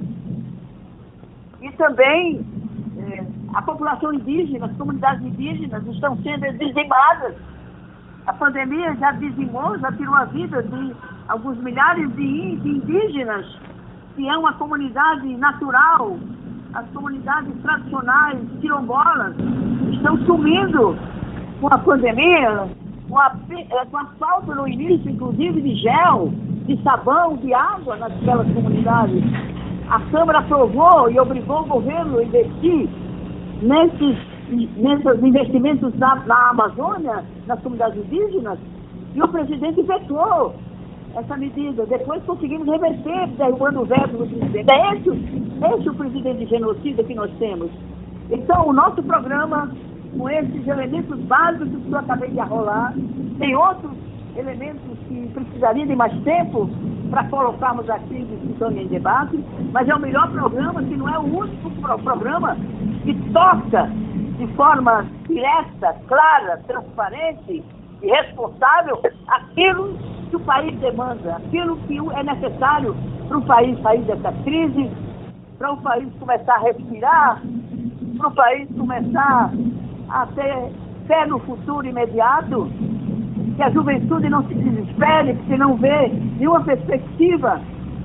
e também eh, a população indígena, as comunidades indígenas estão sendo dizimadas. A pandemia já dizimou, já tirou a vida de alguns milhares de indígenas, que é uma comunidade natural. As comunidades tradicionais quilombolas estão sumindo com a pandemia, com a, com a falta no início, inclusive, de gel, de sabão, de água naquelas comunidades. A Câmara aprovou e obrigou o governo a investir nesses, nesses investimentos na, na Amazônia, nas comunidades indígenas, e o presidente vetou essa medida. Depois conseguimos reverter, derrubando o veto do presidente. É esse, esse o presidente genocida que nós temos. Então, o nosso programa, com esses elementos básicos que eu acabei de arrolar, tem outros elementos que precisariam de mais tempo para colocarmos aqui em discussão e em debate, mas é o melhor programa, que não é o único pro programa que toca de forma direta, clara, transparente e responsável aquilo que o país demanda, aquilo que é necessário para o país sair dessa crise, para o país começar a respirar, para o país começar a ter fé no futuro imediato, que a juventude não se desespere, porque não vê nenhuma perspectiva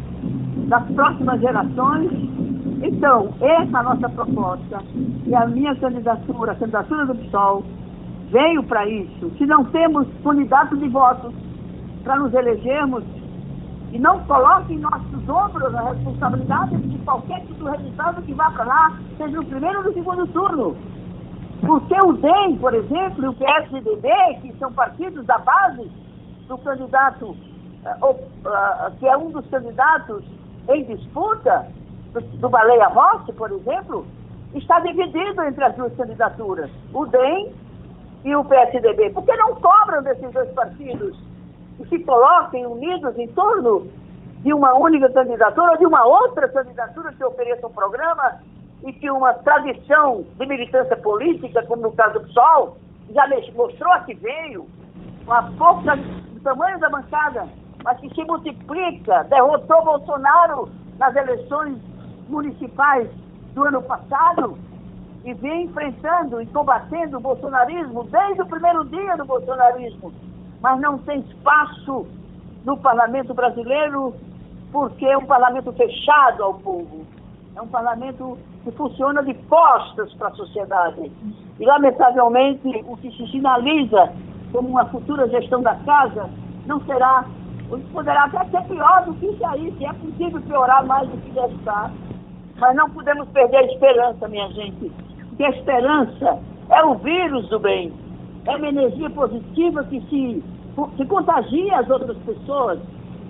das próximas gerações. Então, essa é a nossa proposta, e a minha candidatura, a candidatura do P SOL, veio para isso. Se não temos candidatos de votos para nos elegermos, e não coloquem em nossos ombros a responsabilidade de qualquer tipo de resultado que vá para lá, seja no primeiro ou no segundo turno. Porque o D E M, por exemplo, e o P S D B, que são partidos da base do candidato, uh, uh, que é um dos candidatos em disputa, do, do Baleia Rossi, por exemplo, está dividido entre as duas candidaturas, o D E M e o P S D B. Por que não cobram desses dois partidos e se coloquem unidos em torno de uma única candidatura ou de uma outra candidatura que ofereça um programa e que uma tradição de militância política, como no caso do P SOL, já mostrou a que veio, com a força do tamanho da bancada, mas que se multiplica, derrotou Bolsonaro nas eleições municipais do ano passado, e vem enfrentando e combatendo o bolsonarismo desde o primeiro dia do bolsonarismo, mas não tem espaço no parlamento brasileiro porque é um parlamento fechado ao povo. É um parlamento que funciona de costas para a sociedade. E, lamentavelmente, o que se sinaliza como uma futura gestão da casa não será, poderá até ser pior do que isso aí, se é possível piorar mais do que já está. Mas não podemos perder a esperança, minha gente, porque a esperança é o vírus do bem, é uma energia positiva que se, se contagia as outras pessoas,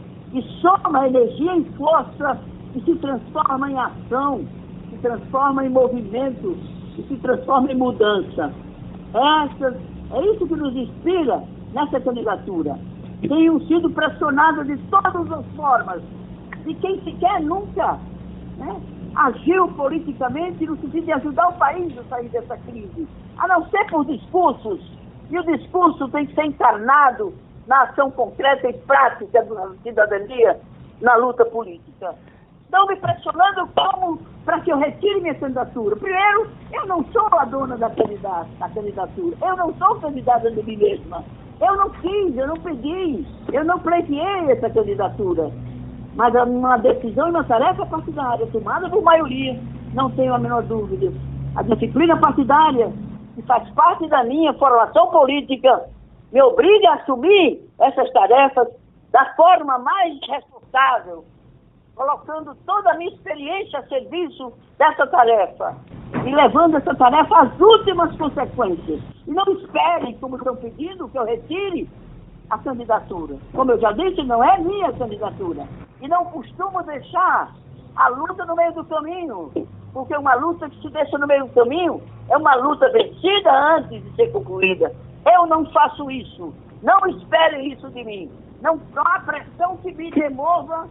e soma a energia em força e se transforma em ação, se transforma em movimento e se transforma em mudança. Essa, é isso que nos inspira nessa candidatura. Tenham sido pressionadas de todas as formas, e quem sequer nunca, né, agiu politicamente no sentido de ajudar o país a sair dessa crise, a não ser por discursos, e o discurso tem que ser encarnado na ação concreta e prática da cidadania na luta política. Estão me pressionando como para que eu retire minha candidatura. Primeiro, eu não sou a dona da candidata, da candidatura, eu não sou candidata de mim mesma. Eu não quis, eu não pedi, eu não pleiteei essa candidatura. Mas é uma decisão e uma tarefa partidária, tomada por maioria, não tenho a menor dúvida. A disciplina partidária, que faz parte da minha formação política, me obriga a assumir essas tarefas da forma mais responsável, colocando toda a minha experiência a serviço dessa tarefa e levando essa tarefa às últimas consequências. E não esperem, como estão pedindo, que eu retire a candidatura. Como eu já disse, não é minha candidatura. E não costumo deixar a luta no meio do caminho, porque uma luta que se deixa no meio do caminho é uma luta vencida antes de ser concluída. Eu não faço isso. Não esperem isso de mim. Não, não há pressão que me remova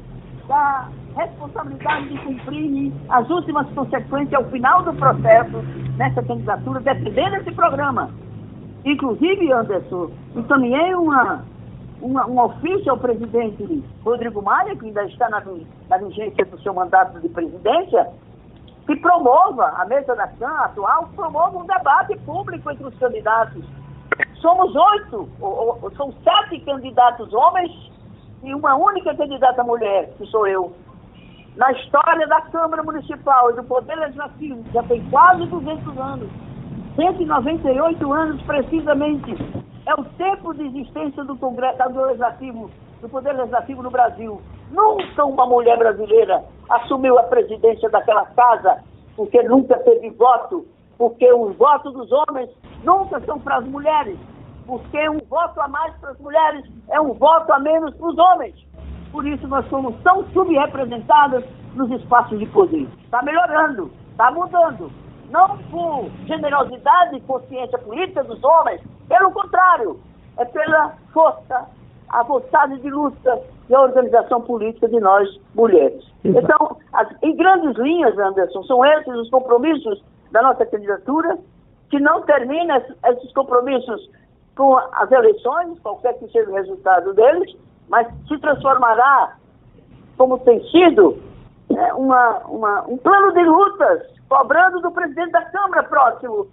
da responsabilidade de cumprir as últimas consequências ao final do processo nessa candidatura, dependendo desse programa. Inclusive, Anderson, encaminhei uma, uma, um ofício ao presidente Rodrigo Maia, que ainda está na, na vigência do seu mandato de presidência, que promova, a mesa da Câmara atual, promova um debate público entre os candidatos. Somos oito, ou, ou, são sete candidatos homens e uma única candidata mulher, que sou eu. Na história da Câmara Municipal e do Poder Legislativo, já tem quase duzentos anos, cento e noventa e oito anos precisamente, é o tempo de existência do Congresso do Legislativo, do Poder Legislativo no Brasil. Nunca uma mulher brasileira assumiu a presidência daquela casa, porque nunca teve voto, porque os votos dos homens nunca são para as mulheres, porque um voto a mais para as mulheres é um voto a menos para os homens. Por isso nós somos tão subrepresentadas nos espaços de poder. Está melhorando, está mudando. Não por generosidade e consciência política dos homens, pelo contrário, é pela força, a vontade de luta e a organização política de nós, mulheres. Então, as, em grandes linhas, Anderson, são esses os compromissos da nossa candidatura, que não termina esses compromissos com as eleições, qualquer que seja o resultado deles, mas se transformará, como tem sido, é, uma, uma, um plano de lutas, cobrando do presidente da Câmara próximo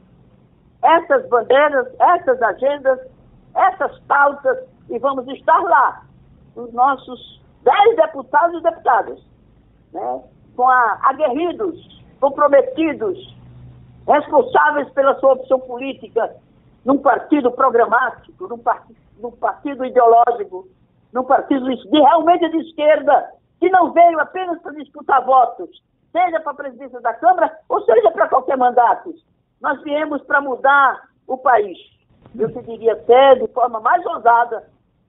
essas bandeiras, essas agendas, essas pautas, e vamos estar lá, os nossos dez deputados e deputadas, né, com a, aguerridos, comprometidos, responsáveis pela sua opção política, num partido programático, num, part, num partido ideológico, num partido de, realmente de esquerda, que não veio apenas para disputar votos, seja para a presidência da Câmara ou seja para qualquer mandato. Nós viemos para mudar o país. Eu te diria até, de forma mais ousada,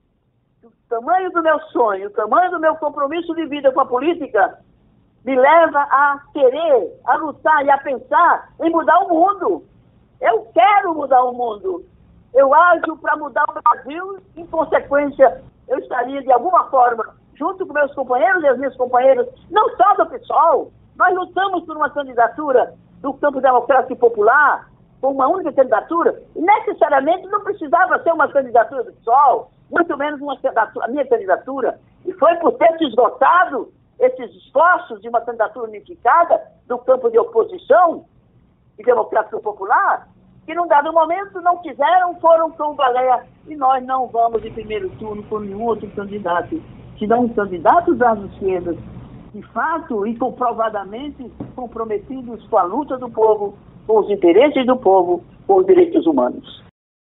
o tamanho do meu sonho, o tamanho do meu compromisso de vida com a política me leva a querer, a lutar e a pensar em mudar o mundo. Eu quero mudar o mundo. Eu ajo para mudar o Brasil, em consequência, eu estaria de alguma forma, junto com meus companheiros e as minhas companheiras, não só do PSOL, nós lutamos por uma candidatura do campo democrático e popular, com uma única candidatura, e necessariamente não precisava ser uma candidatura do PSOL, muito menos uma a minha candidatura, e foi por ter se esgotado esses esforços de uma candidatura unificada do campo de oposição, e Democrática Popular, que num dado momento não quiseram, foram com o Baleia, e nós não vamos em primeiro turno por nenhum outro candidato, senão um candidato das esquerdas, de fato e comprovadamente comprometidos com a luta do povo, com os interesses do povo, com os direitos humanos.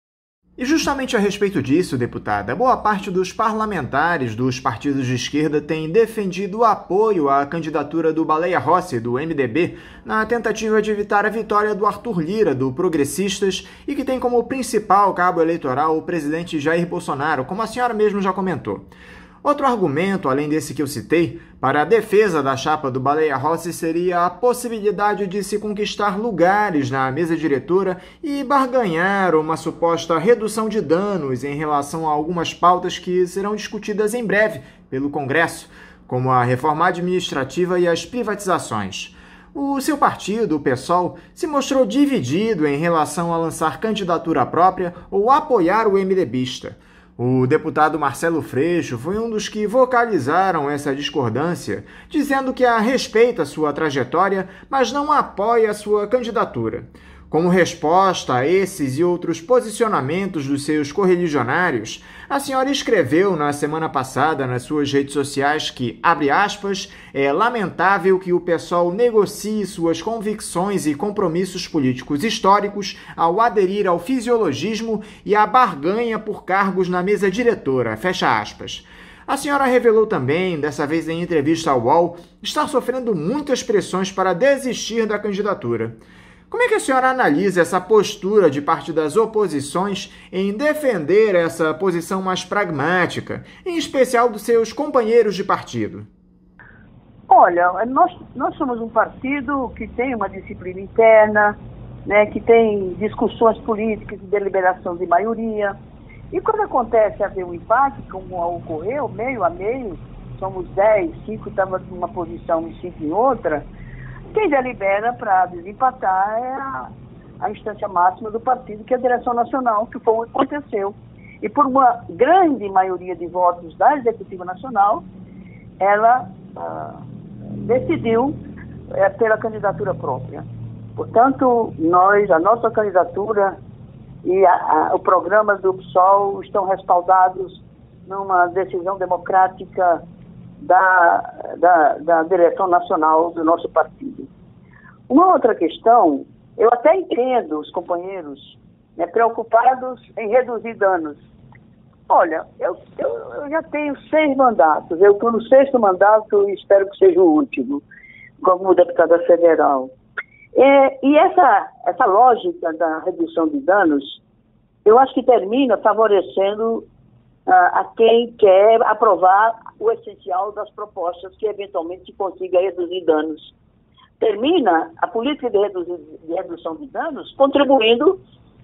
E justamente a respeito disso, deputada, boa parte dos parlamentares dos partidos de esquerda tem defendido o apoio à candidatura do Baleia Rossi, do M D B, na tentativa de evitar a vitória do Arthur Lira, do Progressistas, e que tem como principal cabo eleitoral o presidente Jair Bolsonaro, como a senhora mesmo já comentou. Outro argumento, além desse que eu citei, para a defesa da chapa do Baleia Rossi seria a possibilidade de se conquistar lugares na mesa diretora e barganhar uma suposta redução de danos em relação a algumas pautas que serão discutidas em breve pelo Congresso, como a reforma administrativa e as privatizações. O seu partido, o PSOL, se mostrou dividido em relação a lançar candidatura própria ou apoiar o MDBista. O deputado Marcelo Freixo foi um dos que vocalizaram essa discordância, dizendo que a respeita sua trajetória, mas não apoia a sua candidatura. Como resposta a esses e outros posicionamentos dos seus correligionários, a senhora escreveu na semana passada nas suas redes sociais que, abre aspas, é lamentável que o PSOL negocie suas convicções e compromissos políticos históricos ao aderir ao fisiologismo e à barganha por cargos na mesa diretora, fecha aspas. A senhora revelou também, dessa vez em entrevista ao U O L, estar sofrendo muitas pressões para desistir da candidatura. Como é que a senhora analisa essa postura de parte das oposições em defender essa posição mais pragmática, em especial dos seus companheiros de partido? Olha, nós, nós somos um partido que tem uma disciplina interna, né, que tem discussões políticas e deliberação de maioria. E quando acontece haver um empate, como ocorreu, meio a meio, somos dez, cinco estavam numa posição e cinco em outra, quem delibera para desempatar é a, a instância máxima do partido, que é a direção nacional, que foi o que aconteceu. E por uma grande maioria de votos da Executiva Nacional, ela ah, decidiu é, pela candidatura própria. Portanto, nós, a nossa candidatura e a, a, o programa do PSOL estão respaldados numa decisão democrática Da, da, da direção nacional do nosso partido. Uma outra questão, eu até entendo os companheiros, né, preocupados em reduzir danos. Olha, eu, eu, eu já tenho seis mandatos, eu estou no sexto mandato e espero que seja o último, como deputada federal. E, e essa, essa lógica da redução de danos, eu acho que termina favorecendo Uh, a quem quer aprovar o essencial das propostas que eventualmente se consiga reduzir danos. Termina a política de, reduzir, de redução de danos contribuindo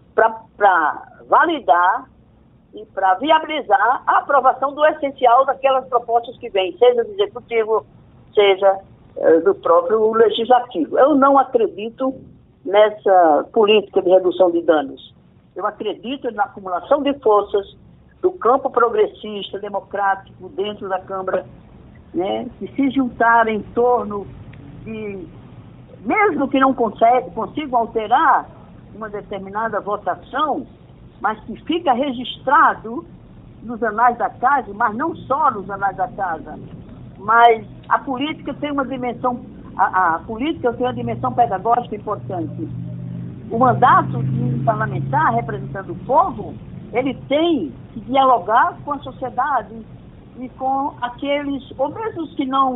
para validar e para viabilizar a aprovação do essencial daquelas propostas que vêm, seja do Executivo, seja uh, do próprio Legislativo. Eu não acredito nessa política de redução de danos. Eu acredito na acumulação de forças do campo progressista, democrático, dentro da Câmara, né, que se juntar em torno de, mesmo que não consegue, consigam alterar uma determinada votação, mas que fica registrado nos anais da casa, mas não só nos anais da casa, mas a política tem uma dimensão, a, a política tem uma dimensão pedagógica importante. O mandato de um parlamentar representando o povo, ele tem que dialogar com a sociedade e com aqueles, ou mesmo os que não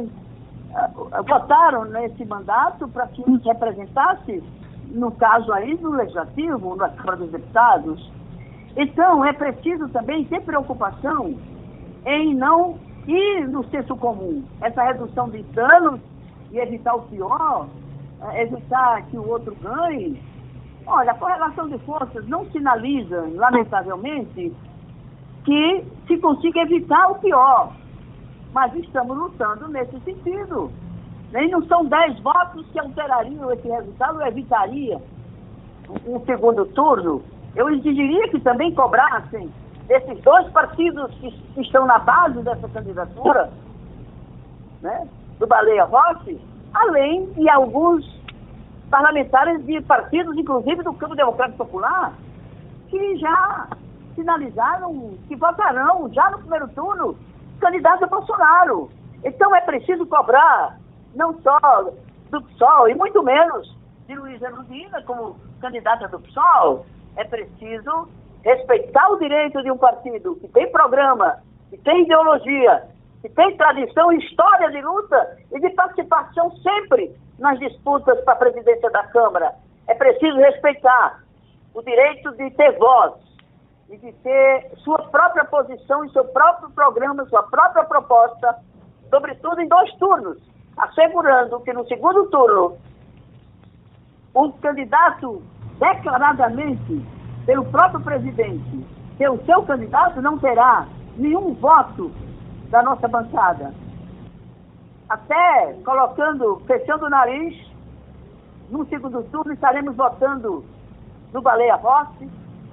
uh, votaram nesse mandato para que nos representasse, no caso aí do Legislativo, na Câmara dos Deputados. Então, é preciso também ter preocupação em não ir no senso comum. Essa redução de danos e evitar o pior, uh, evitar que o outro ganhe. Olha, a correlação de forças não sinaliza, lamentavelmente, que se consiga evitar o pior. Mas estamos lutando nesse sentido. E não são dez votos que alterariam esse resultado, ou evitaria um segundo turno. Eu exigiria que também cobrassem desses dois partidos que estão na base dessa candidatura, né, do Baleia Rossi, além de alguns parlamentares de partidos, inclusive do campo democrático popular, que já sinalizaram que votarão já no primeiro turno candidato a Bolsonaro. Então é preciso cobrar, não só do P SOL, e muito menos de Luiz Erundina como candidata do P SOL, é preciso respeitar o direito de um partido que tem programa, que tem ideologia, que tem tradição e história de luta e de participação sempre nas disputas para a presidência da Câmara. É preciso respeitar o direito de ter voz e de ter sua própria posição e seu próprio programa, sua própria proposta, sobretudo em dois turnos, assegurando que no segundo turno um candidato declaradamente pelo próprio presidente ser o seu candidato não terá nenhum voto da nossa bancada. Até colocando, fechando o nariz, no segundo turno estaremos votando no Baleia Rossi,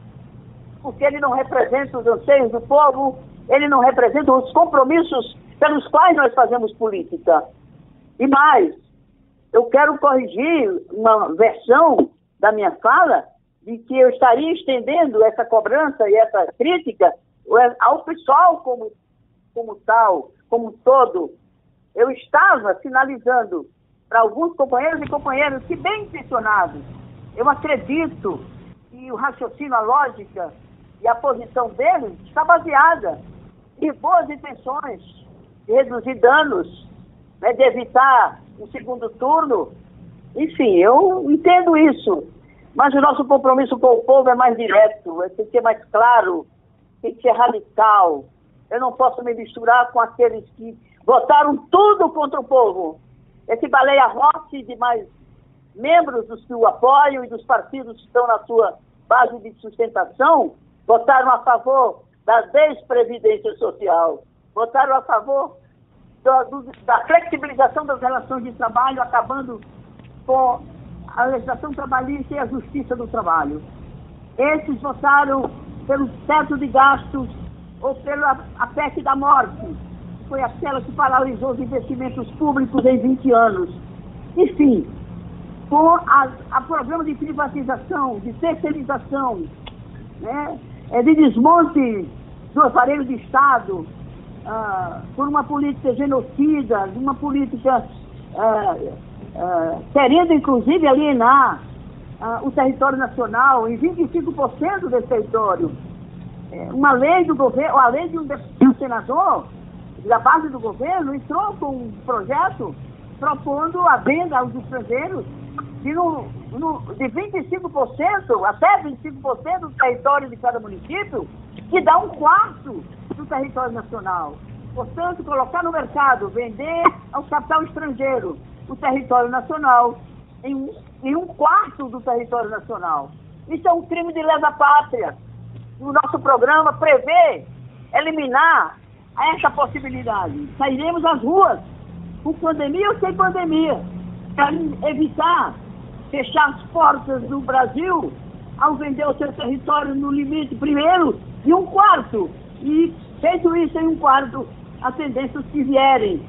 porque ele não representa os anseios do povo, ele não representa os compromissos pelos quais nós fazemos política. E mais, eu quero corrigir uma versão da minha fala de que eu estaria estendendo essa cobrança e essa crítica ao pessoal como, como tal, como todo. Eu estava sinalizando para alguns companheiros e companheiras que, bem intencionados, eu acredito que o raciocínio, a lógica e a posição deles está baseada em boas intenções de reduzir danos, né, de evitar o segundo turno. Enfim, eu entendo isso. Mas o nosso compromisso com o povo é mais direto, tem que ser mais claro, tem que ser radical. Eu não posso me misturar com aqueles que votaram tudo contra o povo. Esse Baleia Rossi e demais membros dos que o apoiam e dos partidos que estão na sua base de sustentação votaram a favor da desprevidência social, votaram a favor do, do, da flexibilização das relações de trabalho, acabando com a legislação trabalhista e a justiça do trabalho. Esses votaram pelo teto de gastos ou pela a P E C da morte, que foi aquela que paralisou os investimentos públicos em vinte anos. Enfim, com a, a programa de privatização, de terceirização, né, de desmonte do aparelho de Estado, ah, por uma política genocida, uma política ah, ah, querendo, inclusive, alienar ah, o território nacional em vinte e cinco por cento desse território. É, uma lei do governo, a lei de um, de um senador, da base do governo, entrou com um projeto propondo a venda aos estrangeiros de, no, no, de vinte e cinco por cento, até vinte e cinco por cento do território de cada município, que dá um quarto do território nacional. Portanto, colocar no mercado, vender ao capital estrangeiro o território nacional em um, em um quarto do território nacional. Isso é um crime de lesa pátria. O nosso programa prevê eliminar essa possibilidade. Sairemos às ruas, com pandemia ou sem pandemia, para evitar fechar as portas do Brasil ao vender o seu território no limite primeiro de um quarto. E, feito isso em um quarto, a tendência que vierem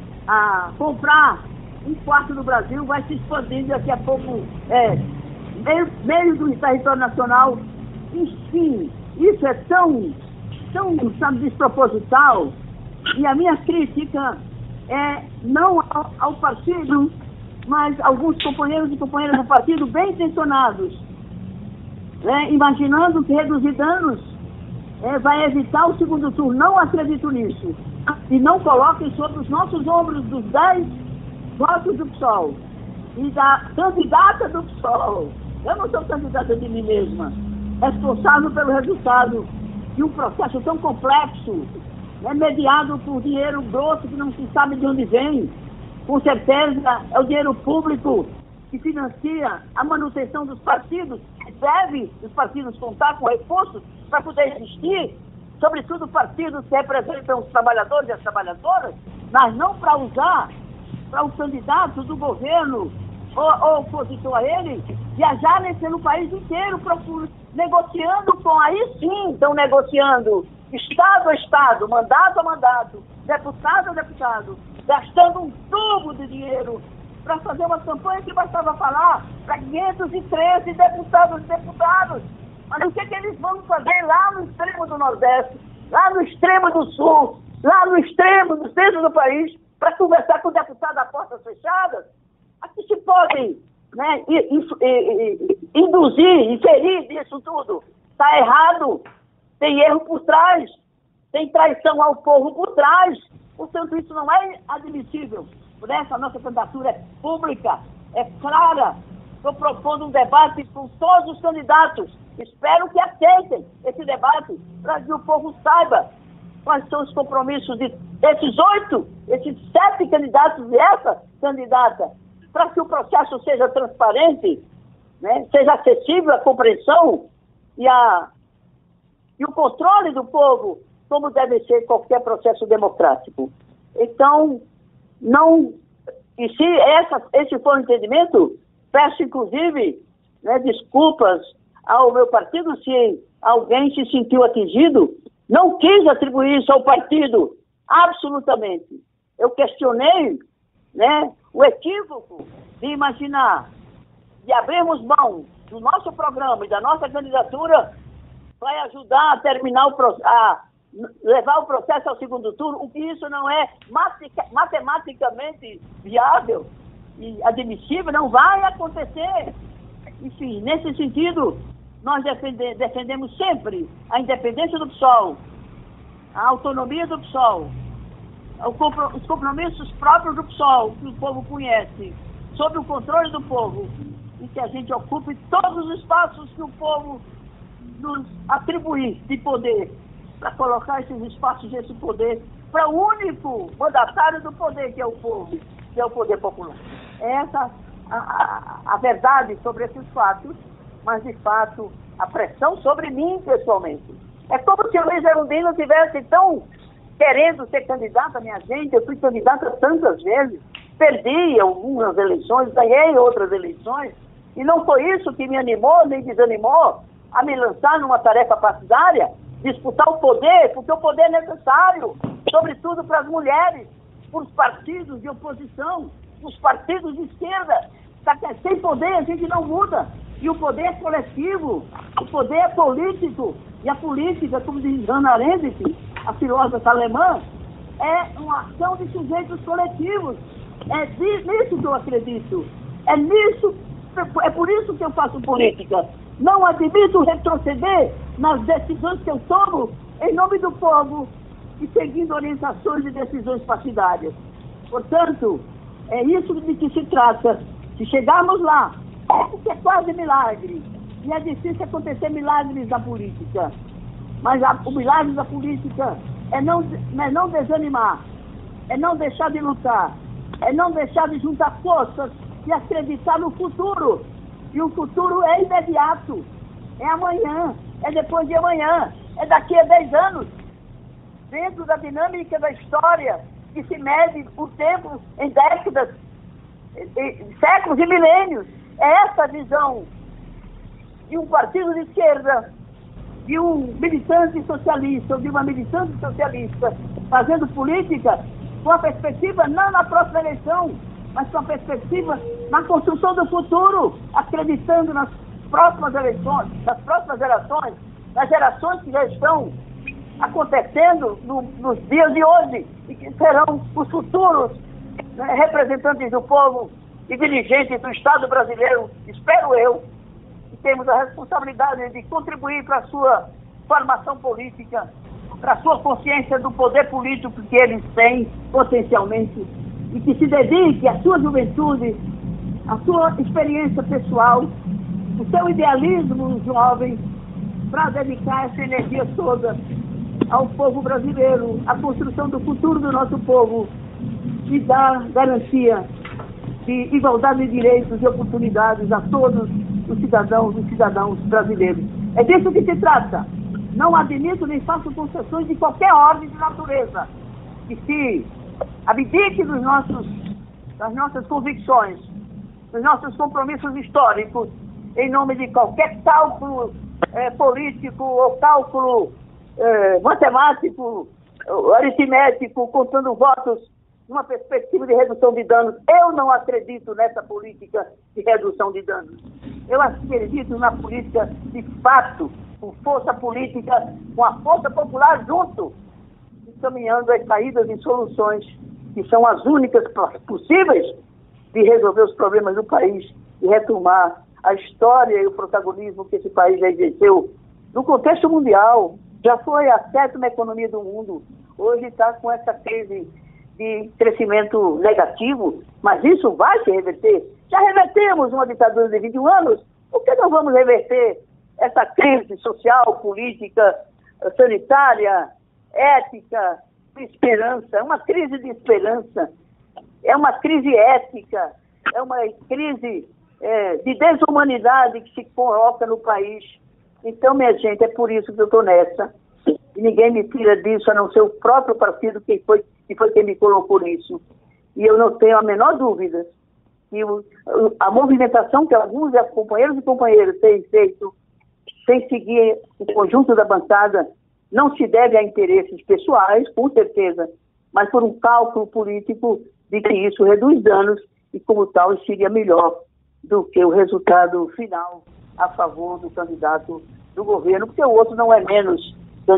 a comprar um quarto do Brasil vai se expandindo daqui a pouco, é, meio, meio do território nacional. Enfim, isso é tão, tão sabe, desproposital. E a minha crítica é não ao, ao partido, mas alguns companheiros e companheiras do partido bem intencionados, né, imaginando que reduzir danos é, vai evitar o segundo turno. Não acredito nisso. E não coloquem sobre os nossos ombros dos dez votos do P SOL e da candidata do P SOL. Eu não sou candidata de mim mesma, responsável pelo resultado de um processo tão complexo, né, mediado por dinheiro grosso que não se sabe de onde vem. Com certeza é o dinheiro público que financia a manutenção dos partidos, que deve os partidos contar com recursos para poder existir, sobretudo partidos que representam os trabalhadores e as trabalhadoras, mas não para usar para os candidatos do governo ou, ou opositor a ele viajarem pelo país inteiro procurando, negociando com, aí sim estão negociando Estado a Estado, mandato a mandato, deputado a deputado, gastando um tubo de dinheiro para fazer uma campanha que bastava falar para quinhentos e treze deputados e deputados. Mas o que, que eles vão fazer lá no extremo do Nordeste, lá no extremo do Sul, lá no extremo do centro do país, para conversar com o deputado a portas fechadas? Aqui se podem, né, induzir, inferir disso tudo. Está errado, tem erro por trás, tem traição ao povo por trás. Portanto, isso não é admissível. Por essa a nossa candidatura é pública, é clara. Estou propondo um debate com todos os candidatos. Espero que aceitem esse debate para que o povo saiba quais são os compromissos de esses oito, esses sete candidatos e essa candidata, para que o processo seja transparente, né, seja acessível à compreensão e, a, e o controle do povo, como deve ser qualquer processo democrático. Então, não... E se essa, esse for o entendimento, peço, inclusive, né, desculpas ao meu partido se alguém se sentiu atingido. Não quis atribuir isso ao partido, absolutamente. Eu questionei, né, o equívoco de imaginar, de abrirmos mão do nosso programa e da nossa candidatura vai ajudar a terminar o processo, a levar o processo ao segundo turno, o que isso não é matematicamente viável e admissível, não vai acontecer. Enfim, nesse sentido, nós defende, defendemos sempre a independência do P SOL, a autonomia do P SOL, os compromissos próprios do P SOL, que o povo conhece, sob o controle do povo, e que a gente ocupe todos os espaços que o povo nos atribuir de poder, para colocar esses espaços desse poder para o único mandatário do poder, que é o povo, que é o poder popular. Essa a, a, a verdade sobre esses fatos, mas, de fato, a pressão sobre mim, pessoalmente. É como se o Luiz Erundina estivesse tão querendo ser candidata, minha gente. Eu fui candidata tantas vezes, perdi algumas eleições, ganhei outras eleições, e não foi isso que me animou, nem desanimou a me lançar numa tarefa partidária, disputar o poder, porque o poder é necessário, sobretudo para as mulheres, para os partidos de oposição, para os partidos de esquerda. Sem poder a gente não muda. E o poder é coletivo, o poder é político. E a política, como diz Hannah Arendt, a filósofa alemã, é uma ação de sujeitos coletivos. É nisso que eu acredito. É nisso, é por isso que eu faço política. Não admito retroceder nas decisões que eu tomo em nome do povo e seguindo orientações e decisões partidárias. Portanto, é isso de que se trata. Se chegarmos lá, é porque é quase milagre. E é difícil acontecer milagres na política. Mas a, o milagre da política é não, é não desanimar, é não deixar de lutar, é não deixar de juntar forças e acreditar no futuro. E o futuro é imediato, é amanhã, é depois de amanhã, é daqui a dez anos. Dentro da dinâmica da história, que se mede o tempo em décadas, séculos e milênios. É essa a visão de um partido de esquerda, de um militante socialista, ou de uma militante socialista, fazendo política com a perspectiva não na próxima eleição, mas com a perspectiva na construção do futuro, acreditando nas próximas eleições, nas próximas gerações, nas gerações que já estão acontecendo no, nos dias de hoje e que serão os futuros, né, representantes do povo e dirigentes do Estado brasileiro, espero eu, que temos a responsabilidade de contribuir para a sua formação política, para a sua consciência do poder político que eles têm potencialmente, e que se dedique à sua juventude, à sua experiência pessoal, o seu idealismo jovem, para dedicar essa energia toda ao povo brasileiro, à construção do futuro do nosso povo, e dar garantia de igualdade de direitos e oportunidades a todos os cidadãos e cidadãos brasileiros. É disso que se trata. Não admito nem faço concessões de qualquer ordem de natureza. E se abdique dos nossos, das nossas convicções, dos nossos compromissos históricos, em nome de qualquer cálculo eh, político ou cálculo eh, matemático, aritmético, contando votos numa perspectiva de redução de danos. Eu não acredito nessa política de redução de danos. Eu acredito na política de fato, com força política, com a força popular junto, encaminhando as saídas e soluções que são as únicas possíveis de resolver os problemas do país e retomar a história e o protagonismo que esse país já exerceu no contexto mundial. Já foi a sétima economia do mundo, hoje está com essa crise de crescimento negativo, mas isso vai se reverter. Já revertemos uma ditadura de vinte e um anos, por que não vamos reverter essa crise social, política, sanitária, ética, de esperança? É uma crise de esperança, é uma crise ética, é uma crise é, de desumanidade que se coloca no país. Então, minha gente, é por isso que eu estou nessa. E ninguém me tira disso, a não ser o próprio partido que foi, que foi quem me colocou nisso. E eu não tenho a menor dúvida que o, a movimentação que alguns companheiros e companheiras têm feito, sem seguir o conjunto da bancada, não se deve a interesses pessoais, com certeza, mas por um cálculo político de que isso reduz danos e, como tal, seria melhor do que o resultado final a favor do candidato do governo, porque o outro não é menos,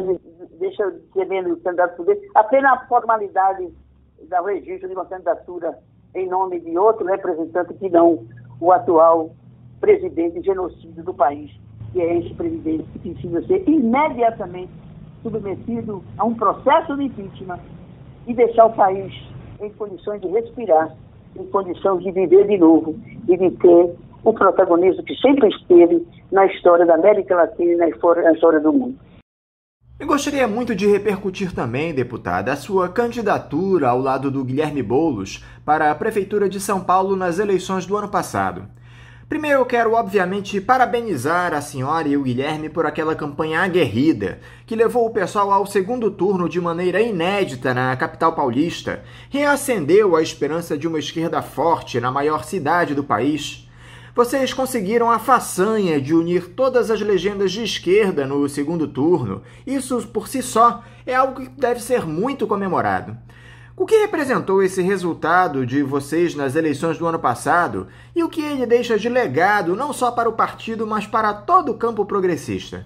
deixa de ser menos candidato do poder, apenas a formalidade do registro de uma candidatura em nome de outro representante que não o atual presidente genocida do país, que é esse presidente que precisa ser imediatamente submetido a um processo de impeachment e deixar o país em condições de respirar, em condições de viver de novo e de ter o protagonismo que sempre esteve na história da América Latina e na história do mundo. Eu gostaria muito de repercutir também, deputada, a sua candidatura ao lado do Guilherme Boulos para a Prefeitura de São Paulo nas eleições do ano passado. Primeiro, eu quero, obviamente, parabenizar a senhora e o Guilherme por aquela campanha aguerrida, que levou o pessoal ao segundo turno de maneira inédita na capital paulista, reacendeu a esperança de uma esquerda forte na maior cidade do país. Vocês conseguiram a façanha de unir todas as legendas de esquerda no segundo turno. Isso, por si só, é algo que deve ser muito comemorado. O que representou esse resultado de vocês nas eleições do ano passado e o que ele deixa de legado não só para o partido, mas para todo o campo progressista?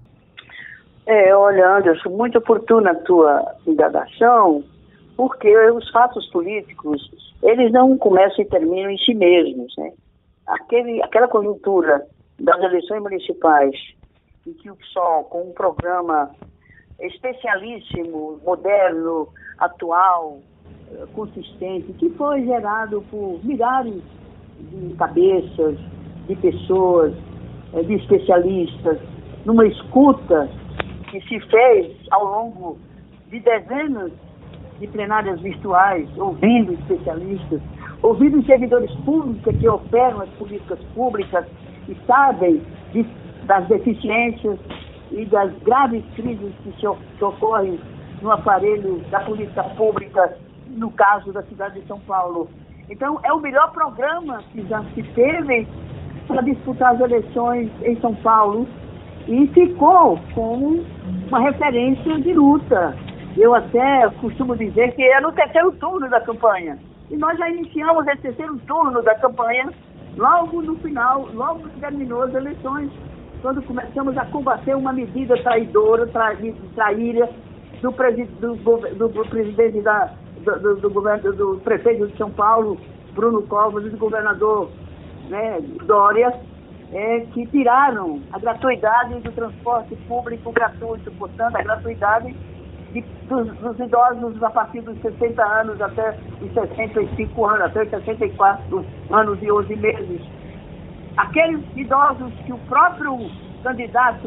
É, olha, Anderson, muito oportuna a tua indagação, porque os fatos políticos, eles não começam e terminam em si mesmos, né? Aquele, aquela conjuntura das eleições municipais, em que o P SOL, com um programa especialíssimo, moderno, atual, consistente, que foi gerado por milhares de cabeças, de pessoas, de especialistas, numa escuta que se fez ao longo de dezenas de plenárias virtuais, ouvindo especialistas, ouvindo servidores públicos que operam as políticas públicas e sabem de, das deficiências e das graves crises que, se, que ocorrem no aparelho da política pública, no caso da cidade de São Paulo. Então, é o melhor programa que já se teve para disputar as eleições em São Paulo e ficou como uma referência de luta. Eu até costumo dizer que é no terceiro turno da campanha. E nós já iniciamos esse terceiro turno da campanha logo no final, logo que terminou as eleições, quando começamos a combater uma medida traidora, traíra do, presi do, do, do presidente da, do, do, governo, do prefeito de São Paulo, Bruno Covas, e do governador, né, Dória, é, que tiraram a gratuidade do transporte público gratuito, portanto, a gratuidade de, dos, dos idosos a partir dos sessenta anos até os sessenta e cinco anos, até os sessenta e quatro anos e onze meses. Aqueles idosos que o próprio candidato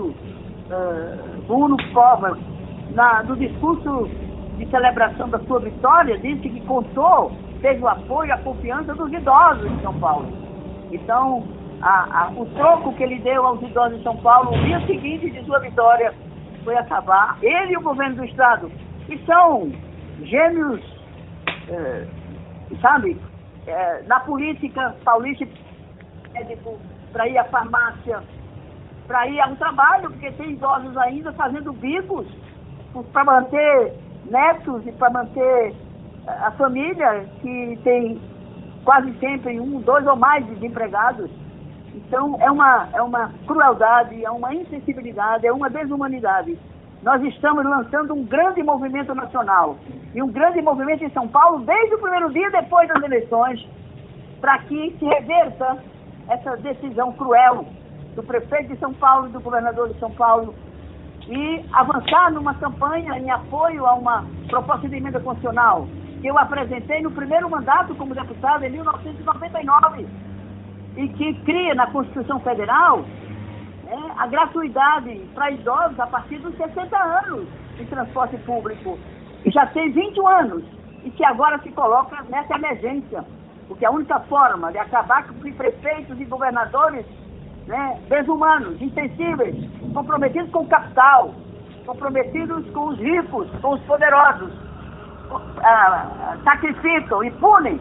uh, Bruno Covas, na, no discurso de celebração da sua vitória, disse que contou, teve o apoio e a confiança dos idosos em São Paulo. Então, a, a, o troco que ele deu aos idosos de São Paulo, no dia seguinte de sua vitória, foi acabar, ele e o governo do Estado, que são gêmeos, eh, sabe, eh, na política paulista, médico, para ir à farmácia, para ir ao trabalho, porque tem idosos ainda fazendo bicos para manter netos e para manter a família que tem quase sempre um, dois ou mais desempregados. Então, é uma, é uma crueldade, é uma insensibilidade, é uma desumanidade. Nós estamos lançando um grande movimento nacional e um grande movimento em São Paulo desde o primeiro dia depois das eleições, para que se reverta essa decisão cruel do prefeito de São Paulo e do governador de São Paulo e avançar numa campanha em apoio a uma proposta de emenda constitucional que eu apresentei no primeiro mandato como deputado em mil novecentos e noventa e nove e que cria na Constituição Federal, né, a gratuidade para idosos a partir dos sessenta anos de transporte público, que já tem vinte anos e que agora se coloca nessa emergência, porque a única forma de acabar com os prefeitos e governadores, né, desumanos, insensíveis, comprometidos com o capital, comprometidos com os ricos, com os poderosos, ah, sacrificam e punem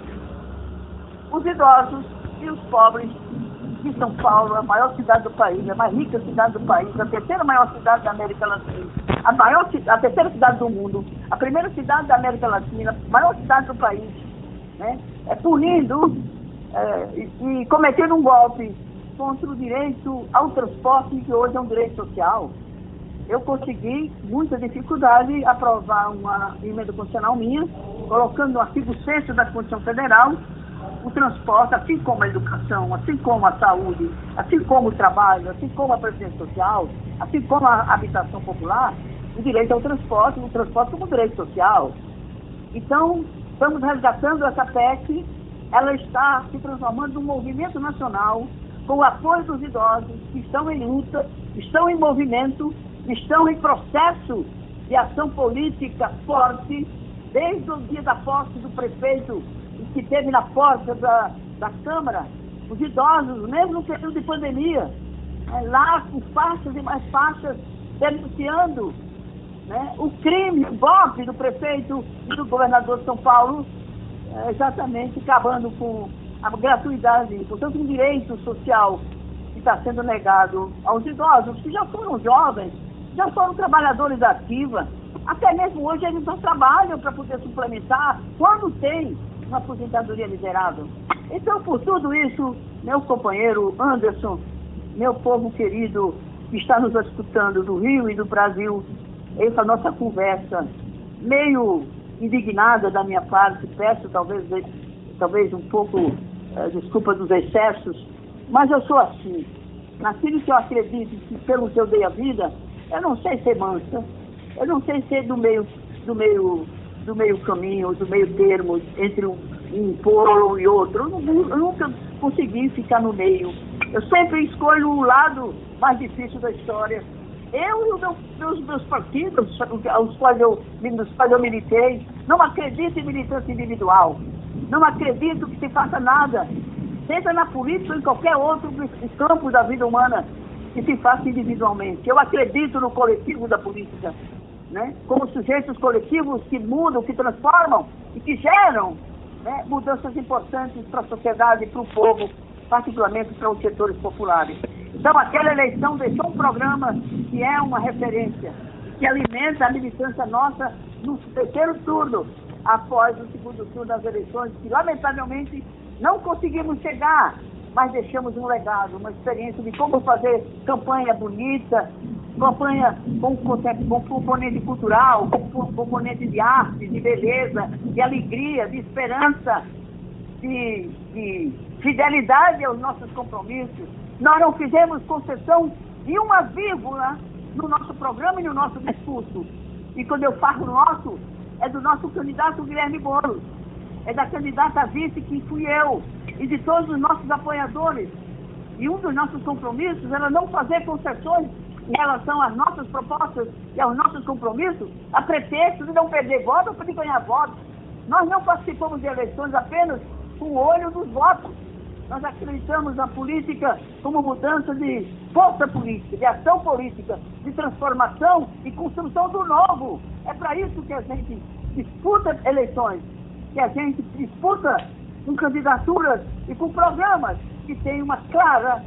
os idosos e os pobres de São Paulo, a maior cidade do país, a mais rica cidade do país, a terceira maior cidade da América Latina, a, maior, a terceira cidade do mundo, a primeira cidade da América Latina, a maior cidade do país, né? É punindo é, e, e cometendo um golpe contra o direito ao transporte, que hoje é um direito social. Eu consegui, muita dificuldade, aprovar uma emenda constitucional minha, colocando no artigo sexto da Constituição Federal o transporte, assim como a educação, assim como a saúde, assim como o trabalho, assim como a previdência social, assim como a habitação popular, o direito ao transporte, o transporte como direito social. Então, estamos resgatando essa P E C, ela está se transformando num movimento nacional com o apoio dos idosos que estão em luta, estão em movimento, estão em processo de ação política forte, desde o dia da posse do prefeito, que teve na porta da, da Câmara, os idosos, mesmo no período de pandemia, é, lá com faixas e mais faixas, denunciando, né, o crime, o golpe do prefeito e do governador de São Paulo, é, exatamente acabando com a gratuidade, portanto, um direito social que está sendo negado aos idosos, que já foram jovens, já foram trabalhadores da ativa, até mesmo hoje eles não trabalham para poder suplementar, quando tem uma aposentadoria miserável. Então, por tudo isso, meu companheiro Anderson, meu povo querido que está nos escutando do Rio e do Brasil, essa nossa conversa meio indignada da minha parte, peço talvez, talvez um pouco eh, desculpa dos excessos, mas eu sou assim. Naquilo que eu acredito que pelo que eu dei a vida, eu não sei ser mansa, eu não sei ser do meio, do meio, do meio caminho, do meio termo, entre um, um polo e outro. Eu, não, eu nunca consegui ficar no meio. Eu sempre escolho o lado mais difícil da história. Eu e os meus, meus, meus partidos, aos quais eu, nos quais eu militei, não acredito em militância individual. Não acredito que se faça nada, seja na política ou em qualquer outro campo da vida humana, que se faça individualmente. Eu acredito no coletivo da política, né? Como sujeitos coletivos que mudam, que transformam e que geram, né, mudanças importantes para a sociedade e para o povo, particularmente para os setores populares. Então, aquela eleição deixou um programa que é uma referência, que alimenta a militância nossa no terceiro turno, após o segundo turno das eleições, que lamentavelmente não conseguimos chegar, mas deixamos um legado, uma experiência de como fazer campanha bonita, campanha com, com componente cultural, com componente de arte, de beleza, de alegria, de esperança, de, de fidelidade aos nossos compromissos. Nós não fizemos concessão de uma vírgula no nosso programa e no nosso discurso. E quando eu falo nosso, é do nosso candidato Guilherme Boulos, é da candidata vice que fui eu, e de todos os nossos apoiadores. E um dos nossos compromissos era não fazer concessões em relação às nossas propostas e aos nossos compromissos, a pretexto de não perder votos ou de ganhar votos. Nós não participamos de eleições apenas com o olho dos votos. Nós acreditamos na política como mudança de força política, de ação política, de transformação e construção do novo. É para isso que a gente disputa eleições, que a gente disputa com candidaturas e com programas que têm uma clara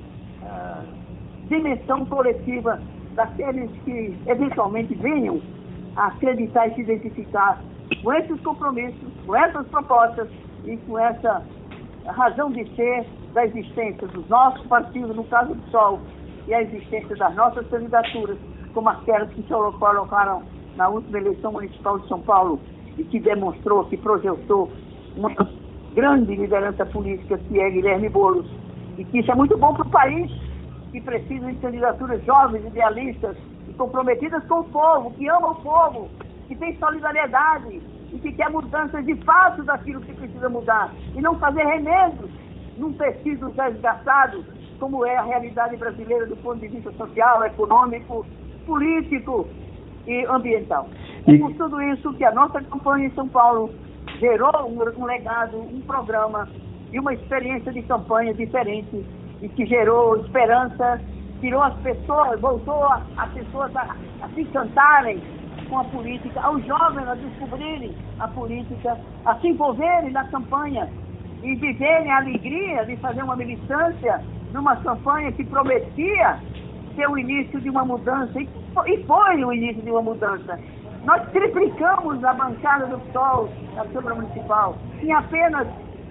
uh, dimensão coletiva daqueles que eventualmente venham a acreditar e se identificar com esses compromissos, com essas propostas e com essa razão de ser da existência dos nossos partidos, no caso do P SOL, e a existência das nossas candidaturas, como aquelas que se colocaram na última eleição municipal de São Paulo e que demonstrou, que projetou uma grande liderança política, que é Guilherme Boulos, e que isso é muito bom para o país, que precisa de candidaturas jovens, idealistas e comprometidas com o povo, que ama o povo, que tem solidariedade e que quer mudanças de fato daquilo que precisa mudar e não fazer remendos num tecido desgastado, como é a realidade brasileira do ponto de vista social, econômico, político e ambiental. E é por tudo isso que a nossa campanha em São Paulo gerou um, um legado, um programa e uma experiência de campanha diferente e que gerou esperança, tirou as pessoas, voltou a, as pessoas a, a se encantarem com a política, aos jovens a descobrirem a política, a se envolverem na campanha e viverem a alegria de fazer uma militância numa campanha que prometia ser o início de uma mudança, e foi o início de uma mudança. Nós triplicamos a bancada do P SOL na Câmara Municipal, tinha apenas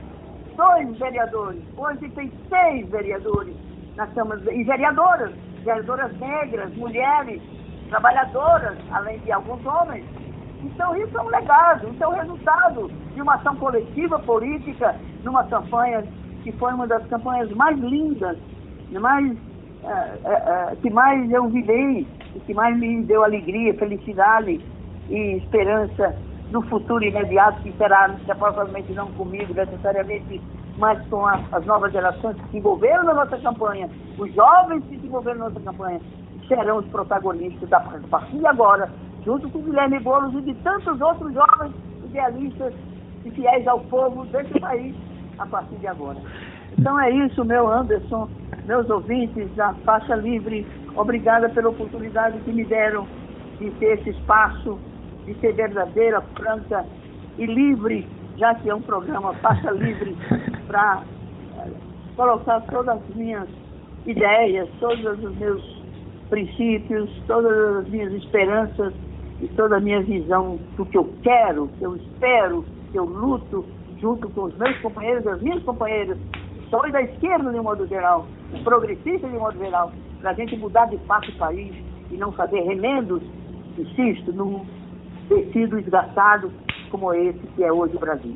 dois vereadores, hoje tem seis vereadores na Câmara, e vereadoras, vereadoras negras, mulheres, trabalhadoras, além de alguns homens. Então isso é um legado, isso é o resultado de uma ação coletiva política, numa campanha que foi uma das campanhas mais lindas, mais, é, é, que mais eu vivei, e que mais me deu alegria, felicidade e esperança no futuro imediato, que será, provavelmente não comigo necessariamente, mas com a, as novas gerações que se envolveram na nossa campanha, os jovens que se envolveram na nossa campanha, serão os protagonistas da, a partir de agora, junto com o Guilherme Boulos e de tantos outros jovens idealistas e fiéis ao povo desse país, a partir de agora. Então é isso, meu Anderson, meus ouvintes da Faixa Livre, obrigada pela oportunidade que me deram de ter esse espaço, de ser verdadeira, franca e livre, já que é um programa Faixa Livre, para é, colocar todas as minhas ideias, todos os meus princípios, todas as minhas esperanças e toda a minha visão do que eu quero, que eu espero, que eu luto junto com os meus companheiros e as minhas companheiras, só da esquerda de um modo geral, progressistas de um modo geral, para a gente mudar de fato o país e não fazer remendos, insisto, num tecido esgastado como esse que é hoje o Brasil.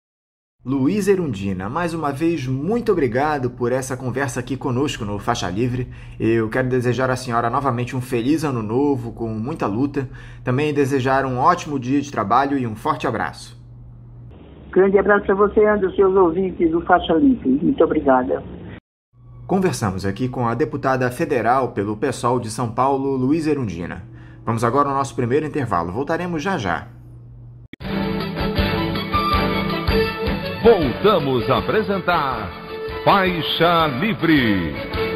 Luiz Erundina, mais uma vez, muito obrigado por essa conversa aqui conosco no Faixa Livre. Eu quero desejar à senhora novamente um feliz ano novo, com muita luta. Também desejar um ótimo dia de trabalho e um forte abraço. Grande abraço para você, Anderson, seus ouvintes do Faixa Livre. Muito obrigada. Conversamos aqui com a deputada federal pelo P SOL de São Paulo, Luiz Erundina. Vamos agora ao nosso primeiro intervalo. Voltaremos já já. Voltamos a apresentar Faixa Livre.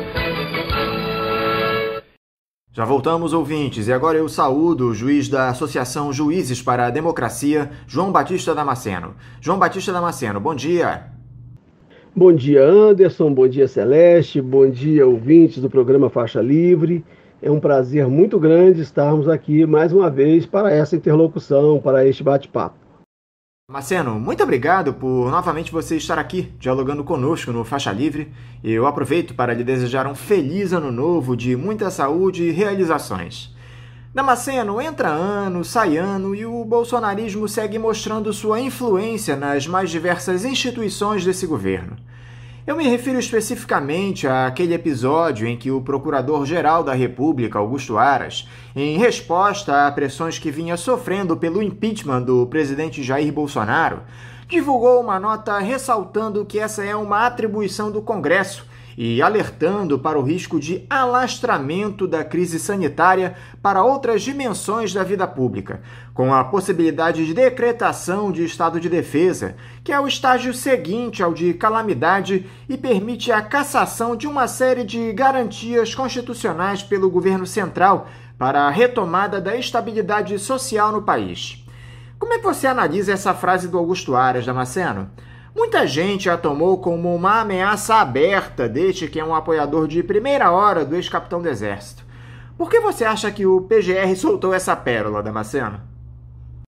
Já voltamos, ouvintes, e agora eu saúdo o juiz da Associação Juízes para a Democracia, João Batista Damasceno. João Batista Damasceno, bom dia. Bom dia, Anderson, bom dia, Celeste, bom dia, ouvintes do programa Faixa Livre. É um prazer muito grande estarmos aqui mais uma vez para essa interlocução, para este bate-papo. Damasceno, muito obrigado por novamente você estar aqui dialogando conosco no Faixa Livre. Eu aproveito para lhe desejar um feliz ano novo de muita saúde e realizações. Damasceno, entra ano, sai ano e o bolsonarismo segue mostrando sua influência nas mais diversas instituições desse governo. Eu me refiro especificamente àquele episódio em que o Procurador-Geral da República, Augusto Aras, em resposta a pressões que vinha sofrendo pelo impeachment do presidente Jair Bolsonaro, divulgou uma nota ressaltando que essa é uma atribuição do Congresso e alertando para o risco de alastramento da crise sanitária para outras dimensões da vida pública, com a possibilidade de decretação de estado de defesa, que é o estágio seguinte ao de calamidade e permite a cassação de uma série de garantias constitucionais pelo governo central para a retomada da estabilidade social no país. Como é que você analisa essa frase do Augusto Aras, Damasceno? Muita gente a tomou como uma ameaça aberta deste que é um apoiador de primeira hora do ex-capitão do Exército. Por que você acha que o P G R soltou essa pérola, Damasceno?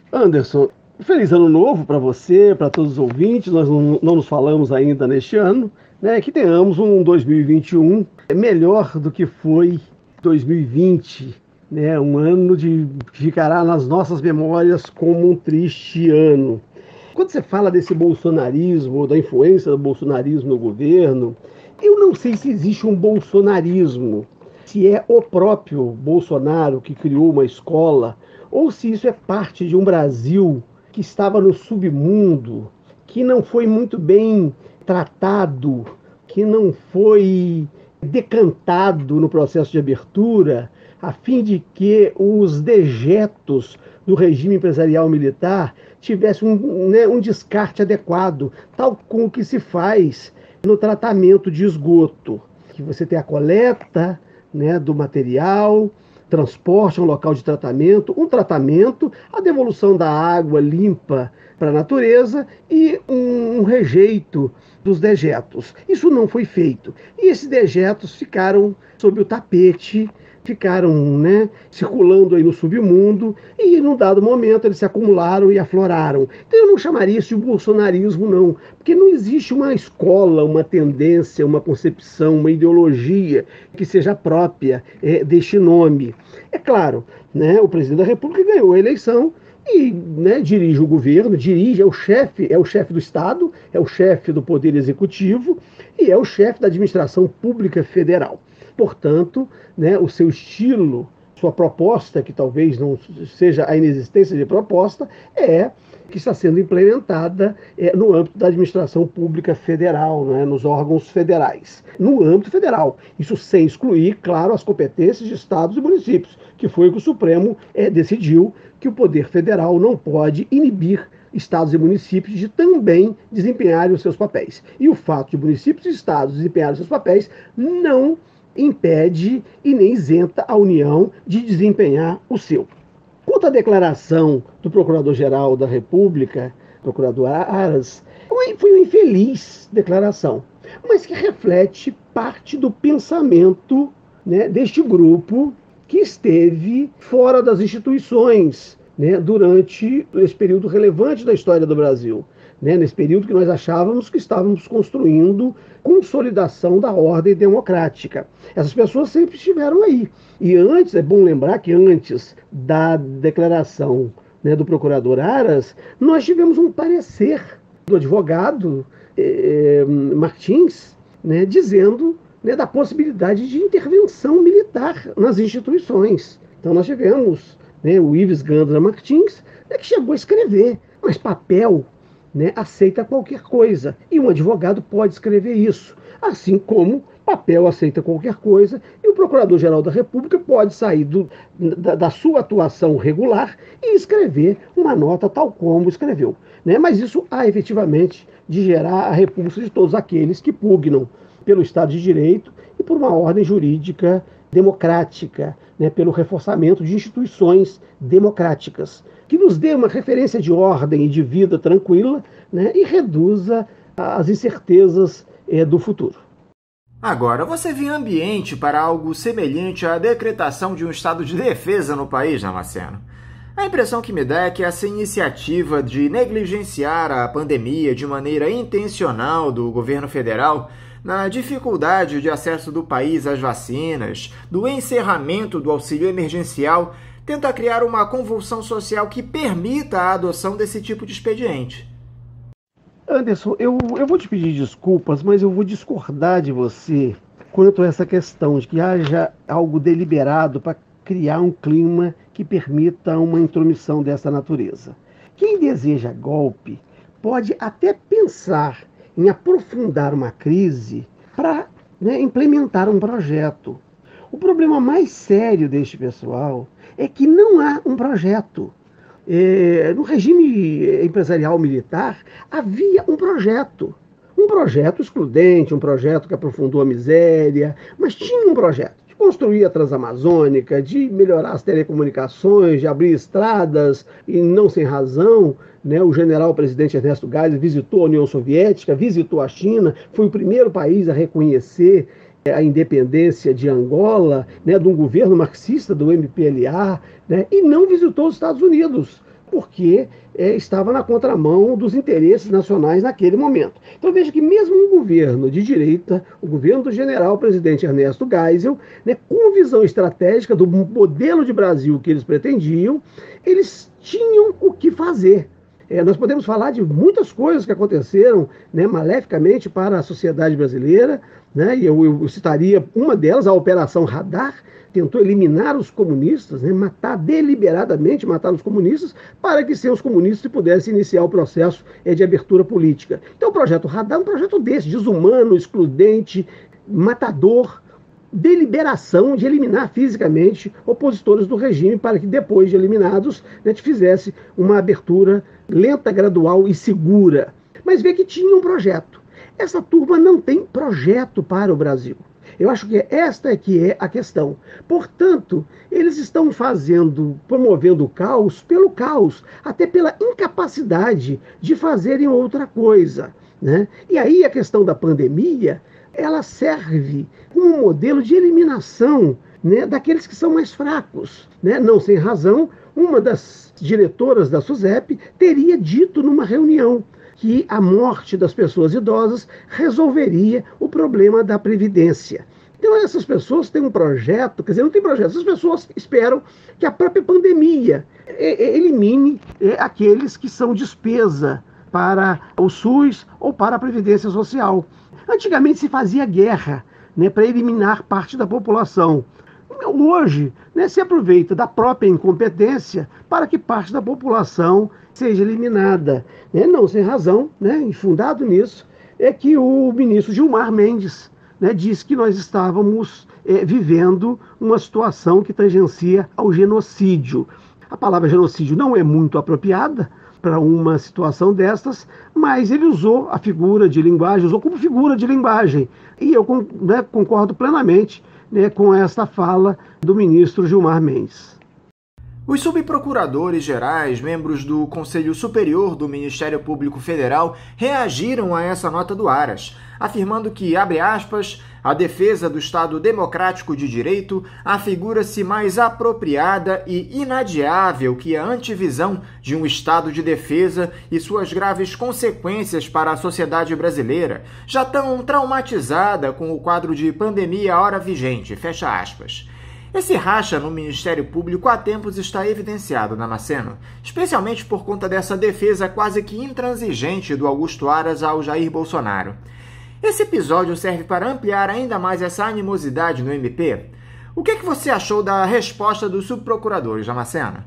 Anderson, feliz ano novo para você, para todos os ouvintes. Nós não, não nos falamos ainda neste ano, né? Que tenhamos um dois mil e vinte e um melhor do que foi dois mil e vinte, né? Um ano de, que ficará nas nossas memórias como um triste ano. Quando você fala desse bolsonarismo, da influência do bolsonarismo no governo, eu não sei se existe um bolsonarismo, se é o próprio Bolsonaro que criou uma escola, ou se isso é parte de um Brasil que estava no submundo, que não foi muito bem tratado, que não foi decantado no processo de abertura, a fim de que os dejetos do regime empresarial militar tivessem um, né, um descarte adequado, tal como o que se faz no tratamento de esgoto, que você tem a coleta, né, do material, transporte a um local de tratamento, um tratamento, a devolução da água limpa para a natureza e um, um rejeito dos dejetos. Isso não foi feito. E esses dejetos ficaram sob o tapete, ficaram, né, circulando aí no submundo e, num dado momento, eles se acumularam e afloraram. Então, eu não chamaria isso de bolsonarismo, não, porque não existe uma escola, uma tendência, uma concepção, uma ideologia que seja própria é, deste nome. É claro, né, o presidente da República ganhou a eleição e, né, dirige o governo, dirige, é o chefe, é o chefe do Estado, é o chefe do Poder Executivo e é o chefe da administração pública federal. Portanto, né, o seu estilo, sua proposta, que talvez não seja a inexistência de proposta, é que está sendo implementada é, no âmbito da administração pública federal, né, nos órgãos federais. No âmbito federal, isso sem excluir, claro, as competências de estados e municípios, que foi o que o Supremo é, decidiu que o poder federal não pode inibir estados e municípios de também desempenharem os seus papéis. E o fato de municípios e estados desempenharem os seus papéis não impede e nem isenta a União de desempenhar o seu. Quanto à declaração do Procurador-Geral da República, Procurador Aras, foi uma infeliz declaração, mas que reflete parte do pensamento, né, deste grupo que esteve fora das instituições, né, durante esse período relevante da história do Brasil. Né, nesse período que nós achávamos que estávamos construindo consolidação da ordem democrática. Essas pessoas sempre estiveram aí. E antes, é bom lembrar que antes da declaração, né, do procurador Aras, nós tivemos um parecer do advogado eh, Martins, né, dizendo, né, da possibilidade de intervenção militar nas instituições. Então nós tivemos, né, o Ives Gandra Martins, né, que chegou a escrever, mas papel, né, aceita qualquer coisa, e um advogado pode escrever isso, assim como papel aceita qualquer coisa, e o Procurador-Geral da República pode sair do, da, da sua atuação regular e escrever uma nota tal como escreveu. Né? Mas isso há efetivamente de gerar a repulsa de todos aqueles que pugnam pelo Estado de Direito e por uma ordem jurídica democrática, né, pelo reforçamento de instituições democráticas, que nos dê uma referência de ordem e de vida tranquila, né, e reduza as incertezas é, do futuro. Agora, você vê ambiente para algo semelhante à decretação de um estado de defesa no país, Damasceno? A impressão que me dá é que essa iniciativa de negligenciar a pandemia de maneira intencional do governo federal, na dificuldade de acesso do país às vacinas, do encerramento do auxílio emergencial, tenta criar uma convulsão social que permita a adoção desse tipo de expediente. Anderson, eu, eu vou te pedir desculpas, mas eu vou discordar de você quanto a essa questão de que haja algo deliberado para criar um clima que permita uma intromissão dessa natureza. Quem deseja golpe pode até pensar em aprofundar uma crise para, né, implementar um projeto. O problema mais sério deste pessoal é que não há um projeto. É, no regime empresarial militar, havia um projeto. Um projeto excludente, um projeto que aprofundou a miséria, mas tinha um projeto de construir a Transamazônica, de melhorar as telecomunicações, de abrir estradas, e não sem razão. Né, o general presidente Ernesto Geisel visitou a União Soviética, visitou a China, foi o primeiro país a reconhecer a independência de Angola, né, de um governo marxista do M P L A, né, e não visitou os Estados Unidos, porque é, estava na contramão dos interesses nacionais naquele momento. Então veja que mesmo um governo de direita, o governo do general presidente Ernesto Geisel, né, com visão estratégica do modelo de Brasil que eles pretendiam, eles tinham o que fazer. É, nós podemos falar de muitas coisas que aconteceram, né, maleficamente para a sociedade brasileira, né, e eu, eu citaria uma delas, a Operação Radar, tentou eliminar os comunistas, né, matar deliberadamente, matar os comunistas, para que sem os comunistas pudesse iniciar o processo é, de abertura política. Então o projeto Radar é um projeto desse, desumano, excludente, matador, deliberação de eliminar fisicamente opositores do regime para que depois de eliminados, né, fizesse uma abertura lenta, gradual e segura. Mas vê que tinha um projeto. Essa turma não tem projeto para o Brasil. Eu acho que esta é que é a questão. Portanto, eles estão fazendo, promovendo o caos pelo caos, até pela incapacidade de fazerem outra coisa, né? E aí a questão da pandemia, ela serve como um modelo de eliminação, né, daqueles que são mais fracos, né? Não sem razão, uma das diretoras da SUSEP teria dito numa reunião que a morte das pessoas idosas resolveria o problema da Previdência. Então essas pessoas têm um projeto, quer dizer, não tem projeto, essas pessoas esperam que a própria pandemia elimine aqueles que são despesa para o SUS ou para a Previdência Social. Antigamente se fazia guerra, né, para eliminar parte da população. Hoje, né, se aproveita da própria incompetência para que parte da população seja eliminada. Né? Não sem razão, né, infundado nisso, é que o ministro Gilmar Mendes, né, disse que nós estávamos é, vivendo uma situação que tangencia ao genocídio. A palavra genocídio não é muito apropriada para uma situação destas, mas ele usou a figura de linguagem, usou como figura de linguagem. E eu, né, concordo plenamente, né, com esta fala do ministro Gilmar Mendes. Os subprocuradores gerais, membros do Conselho Superior do Ministério Público Federal, reagiram a essa nota do Aras, afirmando que, abre aspas, a defesa do Estado Democrático de Direito afigura-se mais apropriada e inadiável que a antevisão de um Estado de defesa e suas graves consequências para a sociedade brasileira, já tão traumatizada com o quadro de pandemia ora vigente, fecha aspas. Esse racha no Ministério Público há tempos está evidenciado, Damasceno, especialmente por conta dessa defesa quase que intransigente do Augusto Aras ao Jair Bolsonaro. Esse episódio serve para ampliar ainda mais essa animosidade no M P? O que é que você achou da resposta dos subprocuradores, Damasceno?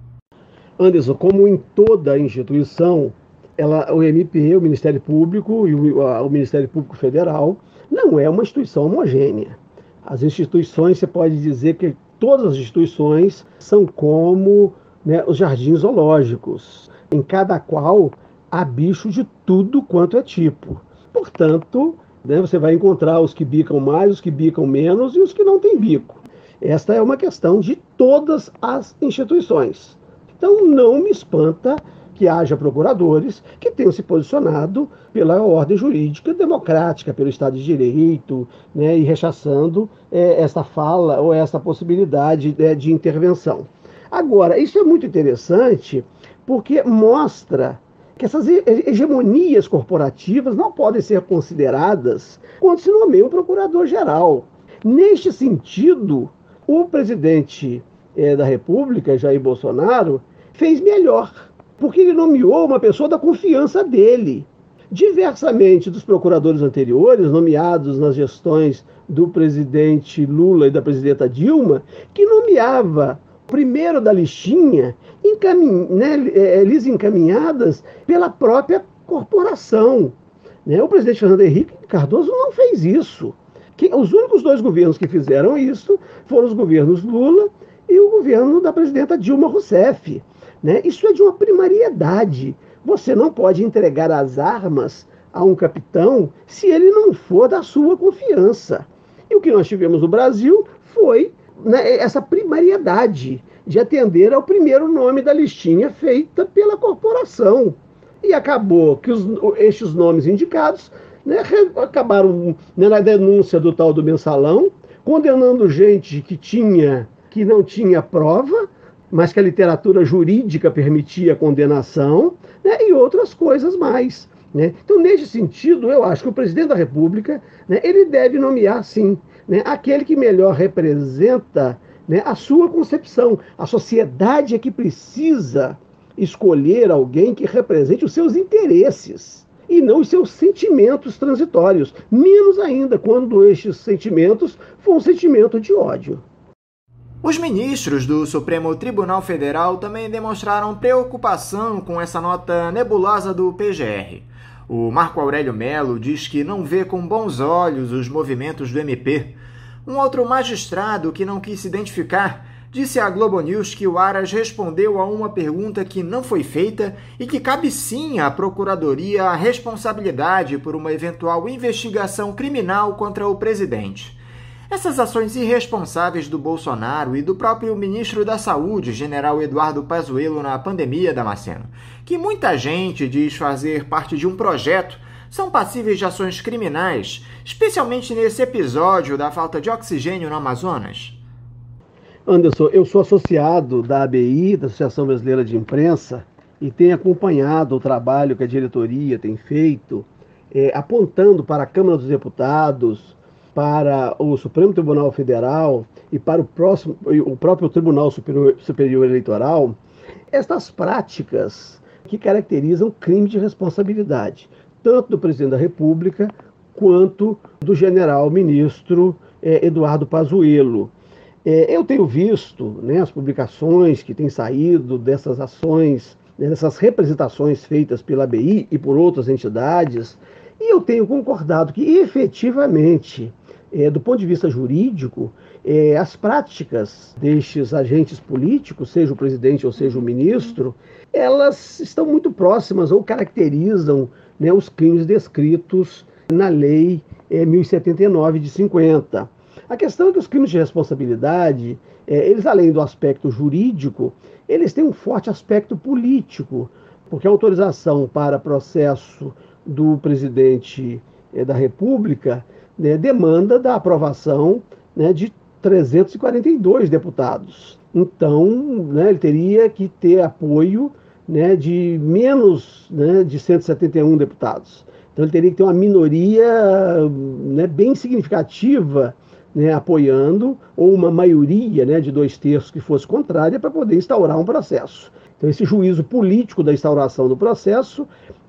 Anderson, como em toda instituição, ela, o M P, o Ministério Público e o, a, o Ministério Público Federal não é uma instituição homogênea. As instituições, você pode dizer que todas as instituições são como, né, os jardins zoológicos, em cada qual há bicho de tudo quanto é tipo. Portanto, né, você vai encontrar os que bicam mais, os que bicam menos e os que não têm bico. Esta é uma questão de todas as instituições. Então não me espanta que haja procuradores que tenham se posicionado pela ordem jurídica democrática, pelo Estado de Direito, né, e rechaçando é, essa fala ou essa possibilidade é, de intervenção. Agora, isso é muito interessante porque mostra que essas hegemonias corporativas não podem ser consideradas quando se nomeia um procurador-geral. Neste sentido, o presidente é, da República, Jair Bolsonaro, fez melhor, porque ele nomeou uma pessoa da confiança dele. Diversamente dos procuradores anteriores, nomeados nas gestões do presidente Lula e da presidenta Dilma, que nomeava o primeiro da listinha, encamin... né, lhes encaminhadas pela própria corporação. Né? O presidente Fernando Henrique Cardoso não fez isso. Que, os únicos dois governos que fizeram isso foram os governos Lula e o governo da presidenta Dilma Rousseff. Né? Isso é de uma primariedade. Você não pode entregar as armas a um capitão se ele não for da sua confiança. E o que nós tivemos no Brasil foi, né, essa primariedade de atender ao primeiro nome da listinha feita pela corporação. E acabou que os, estes nomes indicados, né, acabaram, né, na denúncia do tal do mensalão, condenando gente que, tinha, que não tinha prova, mas que a literatura jurídica permitia a condenação, né, e outras coisas mais. Né? Então, nesse sentido, eu acho que o presidente da República, né, ele deve nomear, sim, né, aquele que melhor representa, né, a sua concepção. A sociedade é que precisa escolher alguém que represente os seus interesses e não os seus sentimentos transitórios, menos ainda quando estes sentimentos for um sentimento de ódio. Os ministros do Supremo Tribunal Federal também demonstraram preocupação com essa nota nebulosa do P G R. O Marco Aurélio Melo diz que não vê com bons olhos os movimentos do M P. Um outro magistrado que não quis se identificar disse à Globo News que o Aras respondeu a uma pergunta que não foi feita e que cabe sim à Procuradoria a responsabilidade por uma eventual investigação criminal contra o presidente. Essas ações irresponsáveis do Bolsonaro e do próprio ministro da Saúde, general Eduardo Pazuello, na pandemia, Damasceno, que muita gente diz fazer parte de um projeto, são passíveis de ações criminais, especialmente nesse episódio da falta de oxigênio no Amazonas? Anderson, eu sou associado da A B I, da Associação Brasileira de Imprensa, e tenho acompanhado o trabalho que a diretoria tem feito, é, apontando para a Câmara dos Deputados, para o Supremo Tribunal Federal e para o, próximo, o próprio Tribunal Superior, Superior Eleitoral, estas práticas que caracterizam crime de responsabilidade, tanto do presidente da República quanto do general ministro eh, Eduardo Pazuello. Eh, eu tenho visto, né, as publicações que têm saído dessas ações, né, dessas representações feitas pela A B I e por outras entidades, e eu tenho concordado que, efetivamente, É, do ponto de vista jurídico, é, as práticas destes agentes políticos, seja o presidente ou seja o ministro, elas estão muito próximas ou caracterizam, né, os crimes descritos na Lei é, mil e setenta e nove de cinquenta. A questão é que os crimes de responsabilidade, é, eles além do aspecto jurídico, eles têm um forte aspecto político, porque a autorização para processo do presidente é, da República, né, demanda da aprovação, né, de trezentos e quarenta e dois deputados. Então, né, ele teria que ter apoio, né, de menos, né, de cento e setenta e um deputados. Então, ele teria que ter uma minoria, né, bem significativa, né, apoiando, ou uma maioria, né, de dois terços que fosse contrária para poder instaurar um processo. Então, esse juízo político da instauração do processo,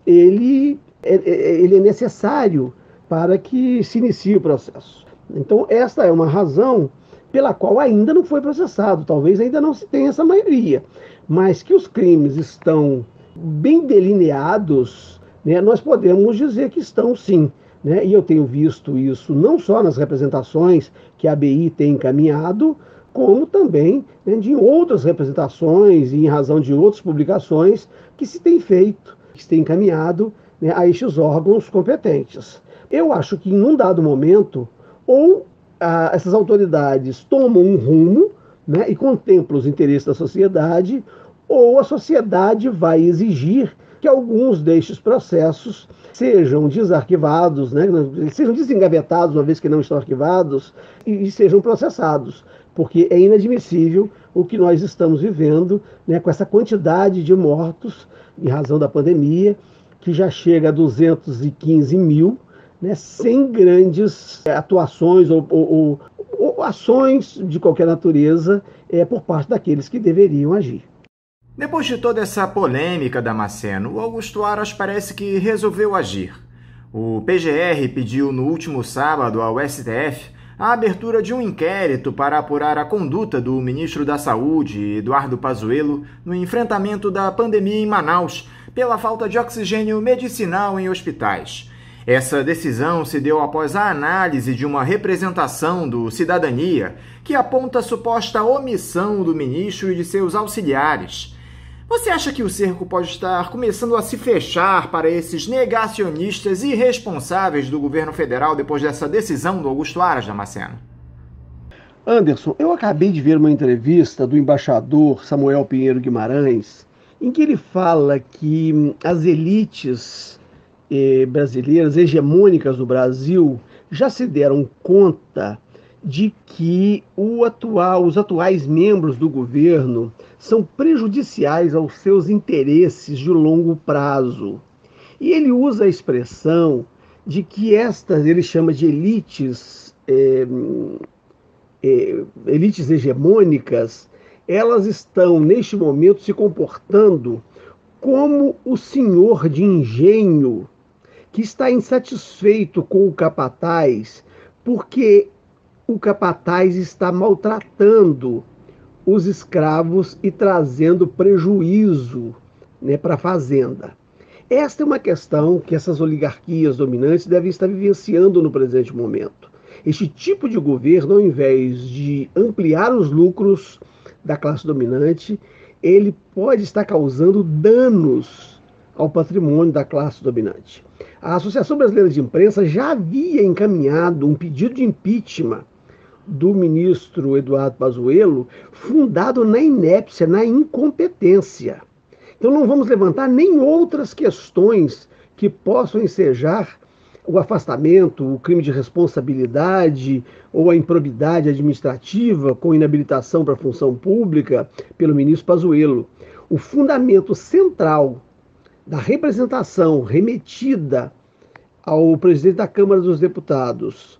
ele é, ele é necessário para que se inicie o processo. Então, esta é uma razão pela qual ainda não foi processado, talvez ainda não se tenha essa maioria, mas que os crimes estão bem delineados, né, nós podemos dizer que estão sim. Né, e eu tenho visto isso não só nas representações que a A B I tem encaminhado, como também, né, de outras representações e em razão de outras publicações que se tem feito, que se tem encaminhado, né, a estes órgãos competentes. Eu acho que em um dado momento, ou ah, essas autoridades tomam um rumo, né, e contemplam os interesses da sociedade, ou a sociedade vai exigir que alguns destes processos sejam desarquivados, né, sejam desengavetados, uma vez que não estão arquivados, e, e sejam processados, porque é inadmissível o que nós estamos vivendo, né, com essa quantidade de mortos em razão da pandemia, que já chega a duzentos e quinze mil, né, sem grandes atuações ou, ou, ou ações de qualquer natureza é, por parte daqueles que deveriam agir. Depois de toda essa polêmica, Damasceno, o Augusto Aras parece que resolveu agir. O P G R pediu no último sábado ao S T F a abertura de um inquérito para apurar a conduta do ministro da Saúde, Eduardo Pazuello, no enfrentamento da pandemia em Manaus, pela falta de oxigênio medicinal em hospitais. Essa decisão se deu após a análise de uma representação do Cidadania que aponta a suposta omissão do ministro e de seus auxiliares. Você acha que o cerco pode estar começando a se fechar para esses negacionistas irresponsáveis do governo federal depois dessa decisão do Augusto Aras, Damasceno? Anderson, eu acabei de ver uma entrevista do embaixador Samuel Pinheiro Guimarães, em que ele fala que as elites eh, brasileiras, hegemônicas do Brasil, já se deram conta de que o atual, os atuais membros do governo são prejudiciais aos seus interesses de longo prazo. E ele usa a expressão de que estas, ele chama de elites, é, é, elites hegemônicas, elas estão, neste momento, se comportando como o senhor de engenho que está insatisfeito com o capataz, porque o capataz está maltratando os escravos e trazendo prejuízo, né, para a fazenda. Esta é uma questão que essas oligarquias dominantes devem estar vivenciando no presente momento. Este tipo de governo, ao invés de ampliar os lucros da classe dominante, ele pode estar causando danos ao patrimônio da classe dominante. A Associação Brasileira de Imprensa já havia encaminhado um pedido de impeachment do ministro Eduardo Pazuello, fundado na inépcia, na incompetência. Então não vamos levantar nem outras questões que possam ensejar o afastamento, o crime de responsabilidade ou a improbidade administrativa com inabilitação para a função pública pelo ministro Pazuello. O fundamento central da representação remetida ao presidente da Câmara dos Deputados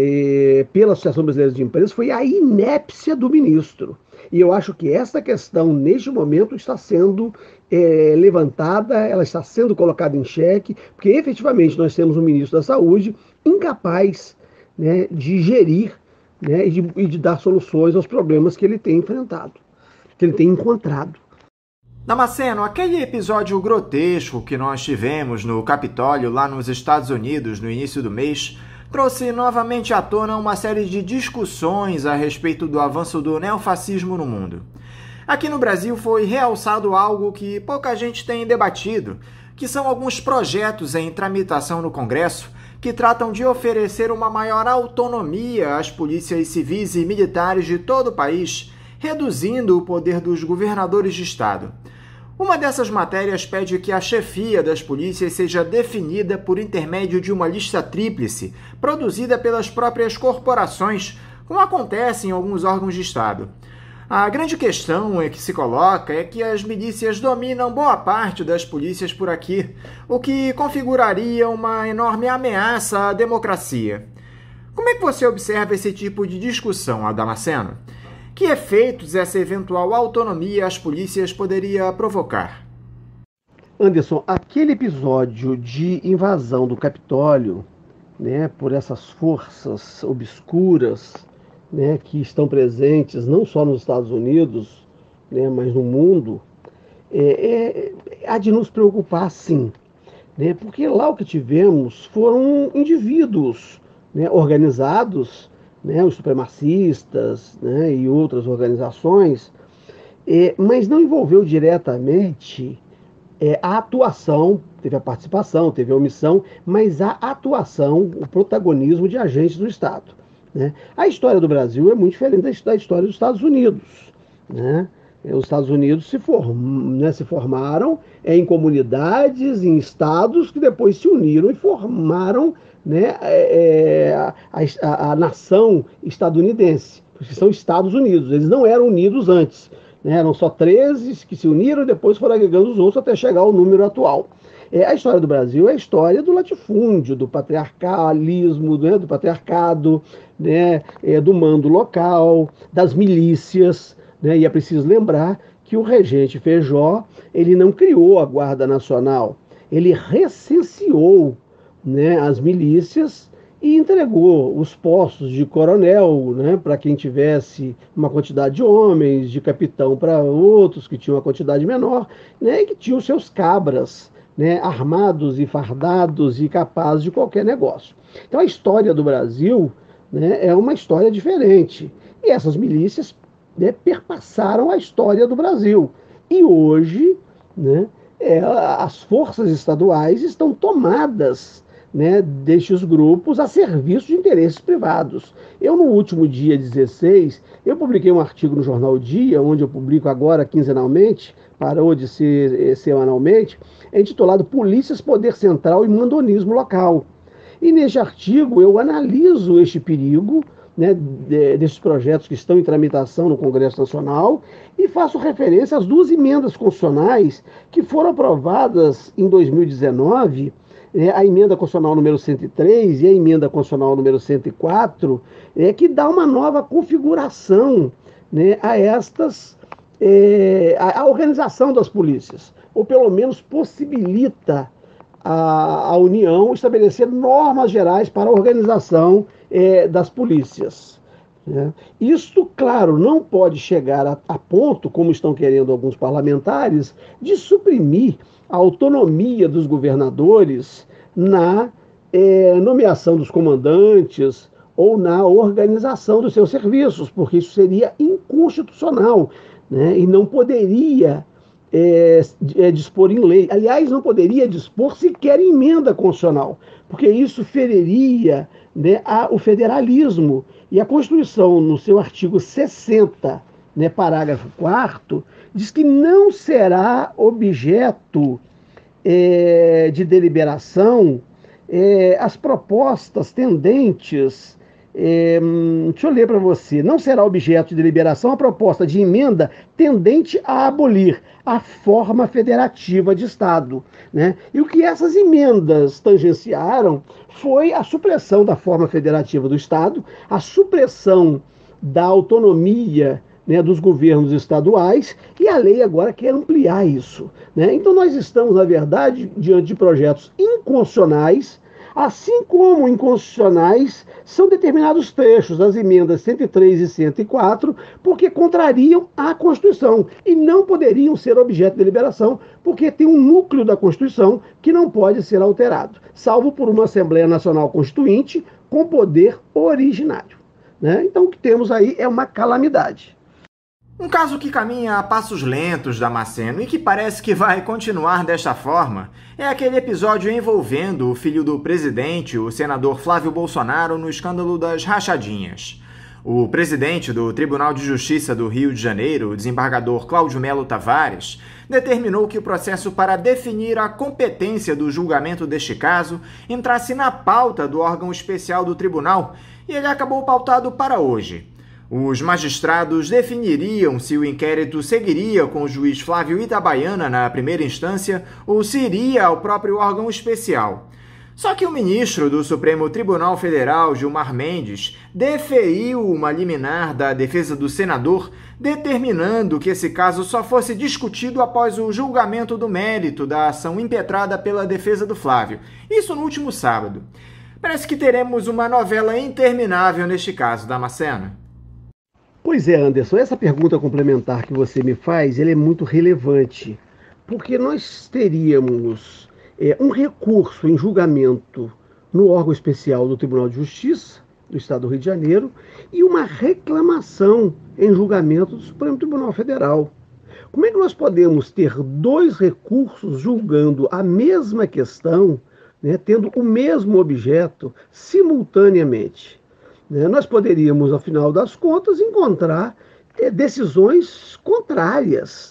eh, pela Associação Brasileira de Imprensa foi a inépcia do ministro. E eu acho que essa questão, neste momento, está sendo é, levantada, ela está sendo colocada em xeque, porque efetivamente nós temos um ministro da Saúde incapaz, né, de gerir, né, e, de, e de dar soluções aos problemas que ele tem enfrentado, que ele tem encontrado. Damasceno, aquele episódio grotesco que nós tivemos no Capitólio, lá nos Estados Unidos, no início do mês, trouxe novamente à tona uma série de discussões a respeito do avanço do neofascismo no mundo. Aqui no Brasil foi realçado algo que pouca gente tem debatido, que são alguns projetos em tramitação no Congresso que tratam de oferecer uma maior autonomia às polícias civis e militares de todo o país, reduzindo o poder dos governadores de estado. Uma dessas matérias pede que a chefia das polícias seja definida por intermédio de uma lista tríplice, produzida pelas próprias corporações, como acontece em alguns órgãos de Estado. A grande questão é que se coloca é que as milícias dominam boa parte das polícias por aqui, o que configuraria uma enorme ameaça à democracia. Como é que você observa esse tipo de discussão, Damasceno? Que efeitos essa eventual autonomia às polícias poderia provocar? Anderson, aquele episódio de invasão do Capitólio, né, por essas forças obscuras, né, que estão presentes não só nos Estados Unidos, né, mas no mundo, é, é, há de nos preocupar sim, né, porque lá o que tivemos foram indivíduos, né, organizados, né, os supremacistas, né, e outras organizações, é, mas não envolveu diretamente é, a atuação, teve a participação, teve a omissão, mas a atuação, o protagonismo de agentes do Estado. Né? A história do Brasil é muito diferente da história dos Estados Unidos. Né? Os Estados Unidos se, form, né, se formaram em comunidades, em estados que depois se uniram e formaram, né, é, a, a, a nação estadunidense, porque são Estados Unidos, eles não eram unidos antes, né, eram só treze que se uniram e depois foram agregando os outros até chegar ao número atual. É, a história do Brasil é a história do latifúndio, do patriarcalismo, né, do patriarcado, né, é, do mando local, das milícias, né, e é preciso lembrar que o regente Feijó, ele não criou a Guarda Nacional, ele recenseou, né, as milícias e entregou os postos de coronel, né, para quem tivesse uma quantidade de homens, de capitão para outros que tinham uma quantidade menor, né, e que tinham seus cabras, né, armados e fardados e capazes de qualquer negócio. Então a história do Brasil, né, é uma história diferente. E essas milícias, né, perpassaram a história do Brasil. E hoje, né, é, as forças estaduais estão tomadas, né, destes grupos a serviço de interesses privados. Eu, no último dia dezesseis, eu publiquei um artigo no jornal Dia, onde eu publico agora quinzenalmente, parou de ser semanalmente, é intitulado Polícias, Poder Central e Mandonismo Local. E neste artigo eu analiso este perigo, né, desses projetos que estão em tramitação no Congresso Nacional, e faço referência às duas emendas constitucionais que foram aprovadas em dois mil e dezenove, é, a emenda constitucional número cento e três e a emenda constitucional número cento e quatro, é, que dá uma nova configuração, né, a estas, é, a, a organização das polícias, ou pelo menos possibilita a, a União estabelecer normas gerais para a organização é, das polícias. Né? Isto, claro, não pode chegar a, a ponto, como estão querendo alguns parlamentares, de suprimir a autonomia dos governadores na é, nomeação dos comandantes ou na organização dos seus serviços, porque isso seria inconstitucional, né? E não poderia é, é, dispor em lei. Aliás, não poderia dispor sequer em emenda constitucional, porque isso feriria, né, a, o federalismo. E a Constituição, no seu artigo sessenta, né, parágrafo quarto, diz que não será objeto é, de deliberação é, as propostas tendentes... É, deixa eu ler para você. Não será objeto de deliberação a proposta de emenda tendente a abolir a forma federativa de Estado, né? E o que essas emendas tangenciaram foi a supressão da forma federativa do Estado, a supressão da autonomia, né, dos governos estaduais, e a lei agora quer ampliar isso, né? Então nós estamos, na verdade, diante de projetos inconstitucionais, assim como inconstitucionais são determinados trechos das emendas cento e três e cento e quatro, porque contrariam a Constituição e não poderiam ser objeto de deliberação, porque tem um núcleo da Constituição que não pode ser alterado, salvo por uma Assembleia Nacional Constituinte com poder originário, né? Então o que temos aí é uma calamidade. Um caso que caminha a passos lentos, Damasceno, e que parece que vai continuar desta forma, é aquele episódio envolvendo o filho do presidente, o senador Flávio Bolsonaro, no escândalo das rachadinhas. O presidente do Tribunal de Justiça do Rio de Janeiro, o desembargador Cláudio Melo Tavares, determinou que o processo para definir a competência do julgamento deste caso entrasse na pauta do órgão especial do tribunal, e ele acabou pautado para hoje. Os magistrados definiriam se o inquérito seguiria com o juiz Flávio Itabaiana na primeira instância ou se iria ao próprio órgão especial. Só que o ministro do Supremo Tribunal Federal, Gilmar Mendes, deferiu uma liminar da defesa do senador, determinando que esse caso só fosse discutido após o julgamento do mérito da ação impetrada pela defesa do Flávio. Isso no último sábado. Parece que teremos uma novela interminável neste caso, Damasceno. Pois é, Anderson, essa pergunta complementar que você me faz, ela é muito relevante, porque nós teríamos é, um recurso em julgamento no órgão especial do Tribunal de Justiça do Estado do Rio de Janeiro e uma reclamação em julgamento do Supremo Tribunal Federal. Como é que nós podemos ter dois recursos julgando a mesma questão, né, tendo o mesmo objeto simultaneamente? Nós poderíamos, ao final das contas, encontrar é, decisões contrárias,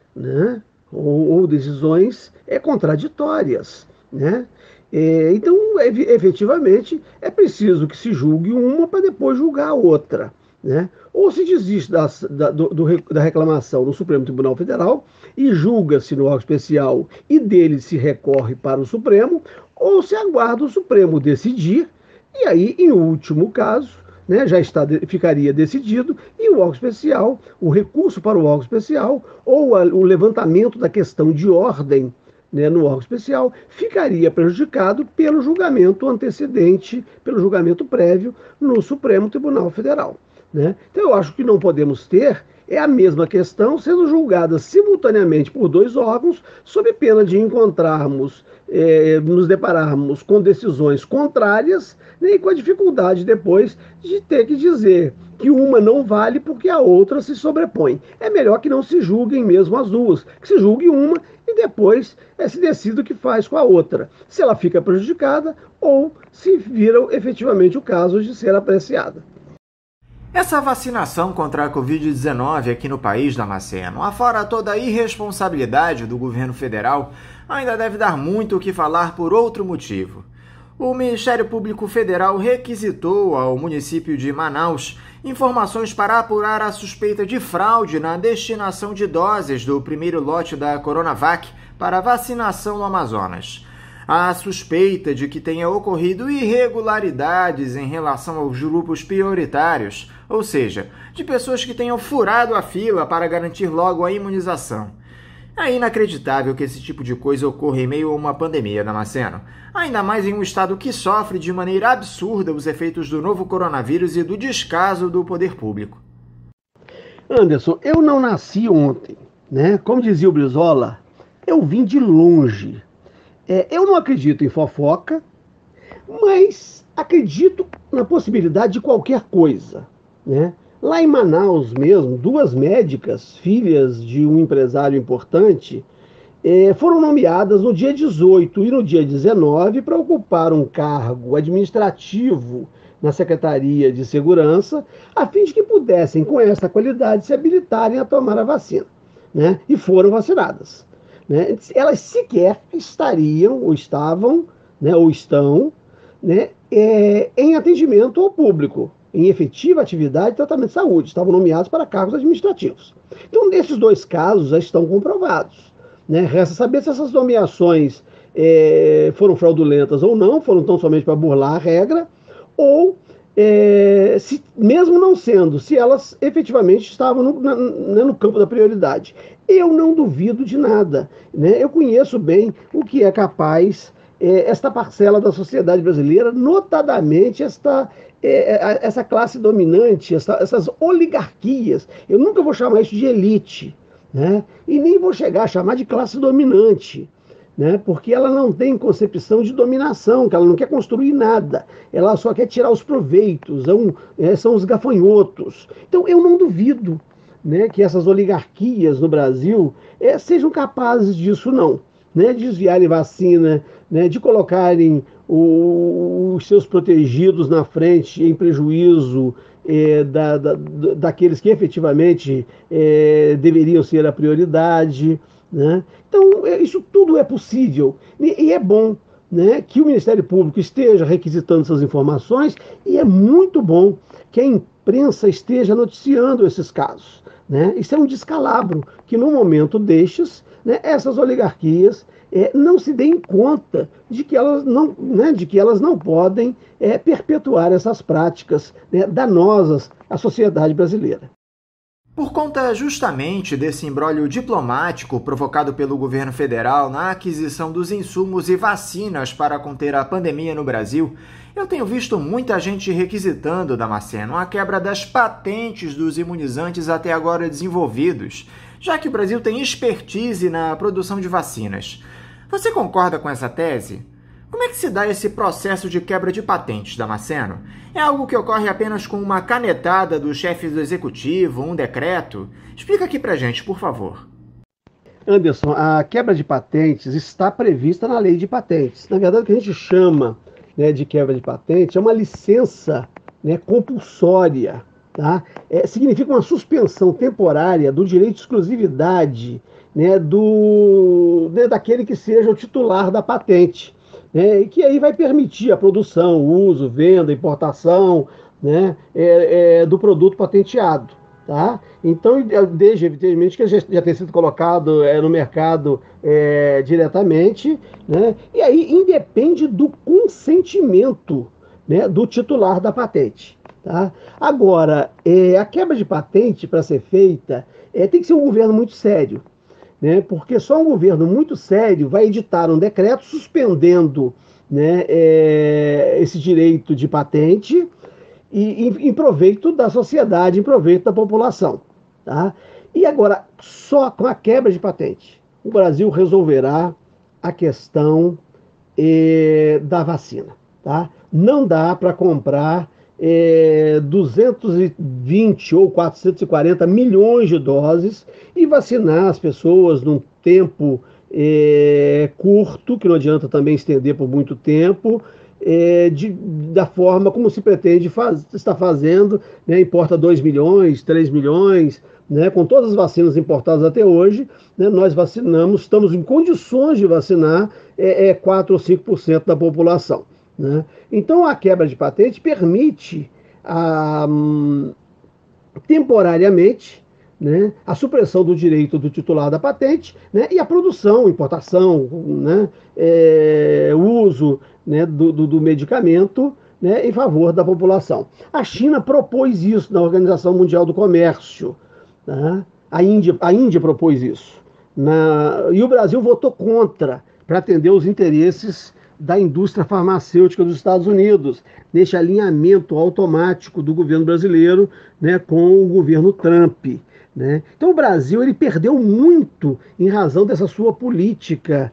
né? ou, ou decisões é, contraditórias. Né? É, então, efetivamente, é preciso que se julgue uma para depois julgar a outra. Né? Ou se desiste da, da, do, da reclamação no Supremo Tribunal Federal e julga-se no órgão especial e dele se recorre para o Supremo, ou se aguarda o Supremo decidir. E aí, em último caso, né, já está, ficaria decidido, e o órgão especial, o recurso para o órgão especial, ou a, o levantamento da questão de ordem, né, no órgão especial, ficaria prejudicado pelo julgamento antecedente, pelo julgamento prévio no Supremo Tribunal Federal. Né? Então, eu acho que não podemos ter é a mesma questão sendo julgada simultaneamente por dois órgãos, sob pena de encontrarmos, é, nos depararmos com decisões contrárias, né, e com a dificuldade depois de ter que dizer que uma não vale porque a outra se sobrepõe. É melhor que não se julguem mesmo as duas, que se julgue uma e depois é, se decida o que faz com a outra, se ela fica prejudicada ou se vira efetivamente o caso de ser apreciada. Essa vacinação contra a covid dezenove aqui no país, Damasceno, afora toda a irresponsabilidade do governo federal, ainda deve dar muito o que falar por outro motivo. O Ministério Público Federal requisitou ao município de Manaus informações para apurar a suspeita de fraude na destinação de doses do primeiro lote da Coronavac para vacinação no Amazonas. Há suspeita de que tenha ocorrido irregularidades em relação aos grupos prioritários, ou seja, de pessoas que tenham furado a fila para garantir logo a imunização. É inacreditável que esse tipo de coisa ocorra em meio a uma pandemia, Damasceno. Ainda mais em um estado que sofre de maneira absurda os efeitos do novo coronavírus e do descaso do poder público. Anderson, eu não nasci ontem, né? Como dizia o Brizola, eu vim de longe. É, eu não acredito em fofoca, mas acredito na possibilidade de qualquer coisa, né? Lá em Manaus mesmo, duas médicas, filhas de um empresário importante, eh, foram nomeadas no dia dezoito e no dia dezenove para ocupar um cargo administrativo na Secretaria de Segurança, a fim de que pudessem, com essa qualidade, se habilitarem a tomar a vacina, né? E foram vacinadas, né? Elas sequer estariam, ou estavam, né, ou estão, né, é, em atendimento ao público, em efetiva atividade de tratamento de saúde, estavam nomeados para cargos administrativos. Então, nesses dois casos já estão comprovados, né? Resta saber se essas nomeações é, foram fraudulentas ou não, foram tão somente para burlar a regra, ou, é, se, mesmo não sendo, se elas efetivamente estavam no, na, no campo da prioridade. Eu não duvido de nada, né? Eu conheço bem o que é capaz é, esta parcela da sociedade brasileira, notadamente esta... É, essa classe dominante, essa, essas oligarquias. Eu nunca vou chamar isso de elite, né? E nem vou chegar a chamar de classe dominante, né? Porque ela não tem concepção de dominação, que ela não quer construir nada, ela só quer tirar os proveitos, são, é, são os gafanhotos. Então eu não duvido, né, que essas oligarquias no Brasil é, sejam capazes disso não, né? De desviarem vacina, né, de colocarem o, os seus protegidos na frente em prejuízo é, da, da, daqueles que efetivamente é, deveriam ser a prioridade, né? Então, isso tudo é possível e, e é bom, né, que o Ministério Público esteja requisitando essas informações e é muito bom que a imprensa esteja noticiando esses casos, né? Isso é um descalabro que, no momento destes, né, essas oligarquias É, não se deem conta de que elas não, né, de que elas não podem é, perpetuar essas práticas, né, danosas à sociedade brasileira. Por conta justamente desse imbróglio diplomático provocado pelo governo federal na aquisição dos insumos e vacinas para conter a pandemia no Brasil, eu tenho visto muita gente requisitando, Damasceno, a quebra das patentes dos imunizantes até agora desenvolvidos, já que o Brasil tem expertise na produção de vacinas. Você concorda com essa tese? Como é que se dá esse processo de quebra de patentes, Damasceno? É algo que ocorre apenas com uma canetada do chefe do executivo, um decreto? Explica aqui pra gente, por favor. Anderson, a quebra de patentes está prevista na lei de patentes. Na verdade, o que a gente chama, né, de quebra de patente é uma licença, né, compulsória. Tá? É, significa uma suspensão temporária do direito de exclusividade, né, do, né, daquele que seja o titular da patente, né, e que aí vai permitir a produção, uso, venda, importação, né, é, é, do produto patenteado. Tá? Então, desde, evidentemente, que já, já tem sido colocado é, no mercado é, diretamente, né, e aí independe do consentimento, né, do titular da patente. Tá? Agora, é, a quebra de patente, para ser feita, é, tem que ser um governo muito sério, né? Porque só um governo muito sério vai editar um decreto suspendendo, né, é, esse direito de patente e, em, em proveito da sociedade, em proveito da população. Tá? E agora, só com a quebra de patente, o Brasil resolverá a questão é, da vacina. Tá? Não dá para comprar É, duzentos e vinte ou quatrocentos e quarenta milhões de doses e vacinar as pessoas num tempo é, curto, que não adianta também estender por muito tempo, é, de, da forma como se pretende faz, estar fazendo, né, importa dois milhões, três milhões, né, com todas as vacinas importadas até hoje, né, nós vacinamos, estamos em condições de vacinar é, é, quatro ou cinco por cento da população. né? Então, a quebra de patente permite, a, temporariamente, né, a supressão do direito do titular da patente, né, e a produção, importação, né, é, uso, né, do, do, do medicamento, né, em favor da população. A China propôs isso na Organização Mundial do Comércio, né? a, Índia, a Índia propôs isso. Na, e o Brasil votou contra, para atender os interesses da indústria farmacêutica dos Estados Unidos, neste alinhamento automático do governo brasileiro, né, com o governo Trump. Né? Então o Brasil ele perdeu muito em razão dessa sua política,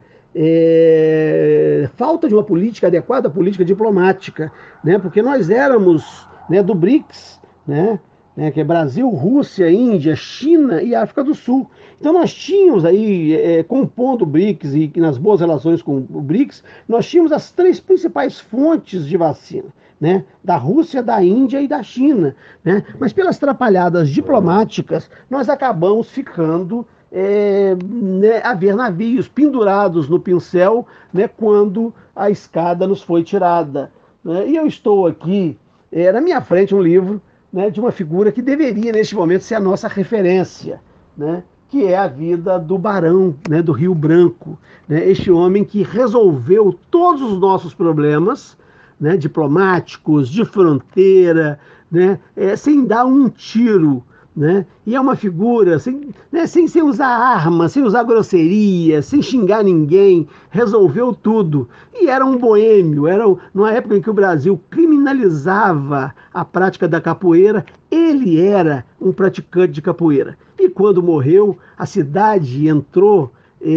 é, falta de uma política adequada, política diplomática, né? Porque nós éramos, né, do BRICS, né, né, que é Brasil, Rússia, Índia, China e África do Sul. Então nós tínhamos aí, é, compondo o BRICS e nas boas relações com o BRICS, nós tínhamos as três principais fontes de vacina, né, da Rússia, da Índia e da China, né? Mas pelas atrapalhadas diplomáticas, nós acabamos ficando é, né, a ver navios pendurados no pincel, né, quando a escada nos foi tirada. Né? E eu estou aqui, é, na minha frente, um livro, né, de uma figura que deveria, neste momento, ser a nossa referência, né, que é a vida do Barão, né, do Rio Branco, né, este homem que resolveu todos os nossos problemas, né, diplomáticos, de fronteira, né, é, sem dar um tiro, né, e é uma figura sem, né, sem, sem usar arma, sem usar grosseria, sem xingar ninguém, resolveu tudo. E era um boêmio, era numa época em que o Brasil criminalizava a prática da capoeira, ele era um praticante de capoeira. E quando morreu, a cidade entrou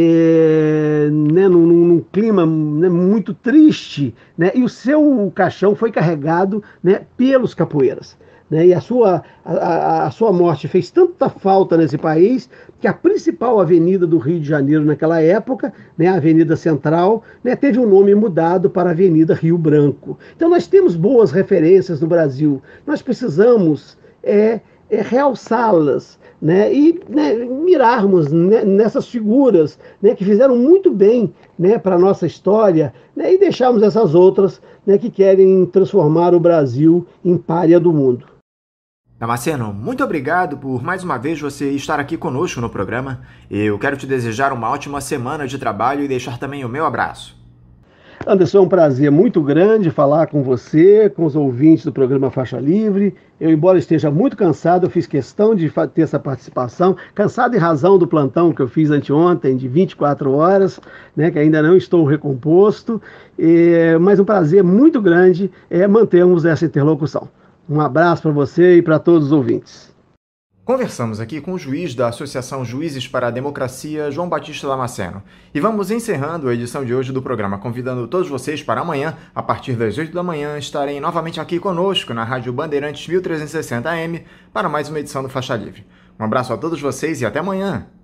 É, né, num, num clima, né, muito triste, né, e o seu caixão foi carregado, né, pelos capoeiras. Né, e a sua, a, a sua morte fez tanta falta nesse país que a principal avenida do Rio de Janeiro naquela época, né, a Avenida Central, né, teve o um nome mudado para a Avenida Rio Branco. Então nós temos boas referências no Brasil, nós precisamos é, é, realçá-las, né, e né, mirarmos né, nessas figuras, né, que fizeram muito bem, né, para a nossa história, né, e deixarmos essas outras, né, que querem transformar o Brasil em pária do mundo. Damasceno, muito obrigado por mais uma vez você estar aqui conosco no programa. Eu quero te desejar uma ótima semana de trabalho e deixar também o meu abraço. Anderson, é um prazer muito grande falar com você, com os ouvintes do programa Faixa Livre. Eu, embora esteja muito cansado, eu fiz questão de ter essa participação, cansado em razão do plantão que eu fiz anteontem, de vinte e quatro horas, né, que ainda não estou recomposto, é, mas um prazer muito grande é mantermos essa interlocução. Um abraço para você e para todos os ouvintes. Conversamos aqui com o juiz da Associação Juízes para a Democracia, João Batista Damasceno. E vamos encerrando a edição de hoje do programa, convidando todos vocês para amanhã, a partir das oito da manhã, estarem novamente aqui conosco na Rádio Bandeirantes mil trezentos e sessenta A M para mais uma edição do Faixa Livre. Um abraço a todos vocês e até amanhã!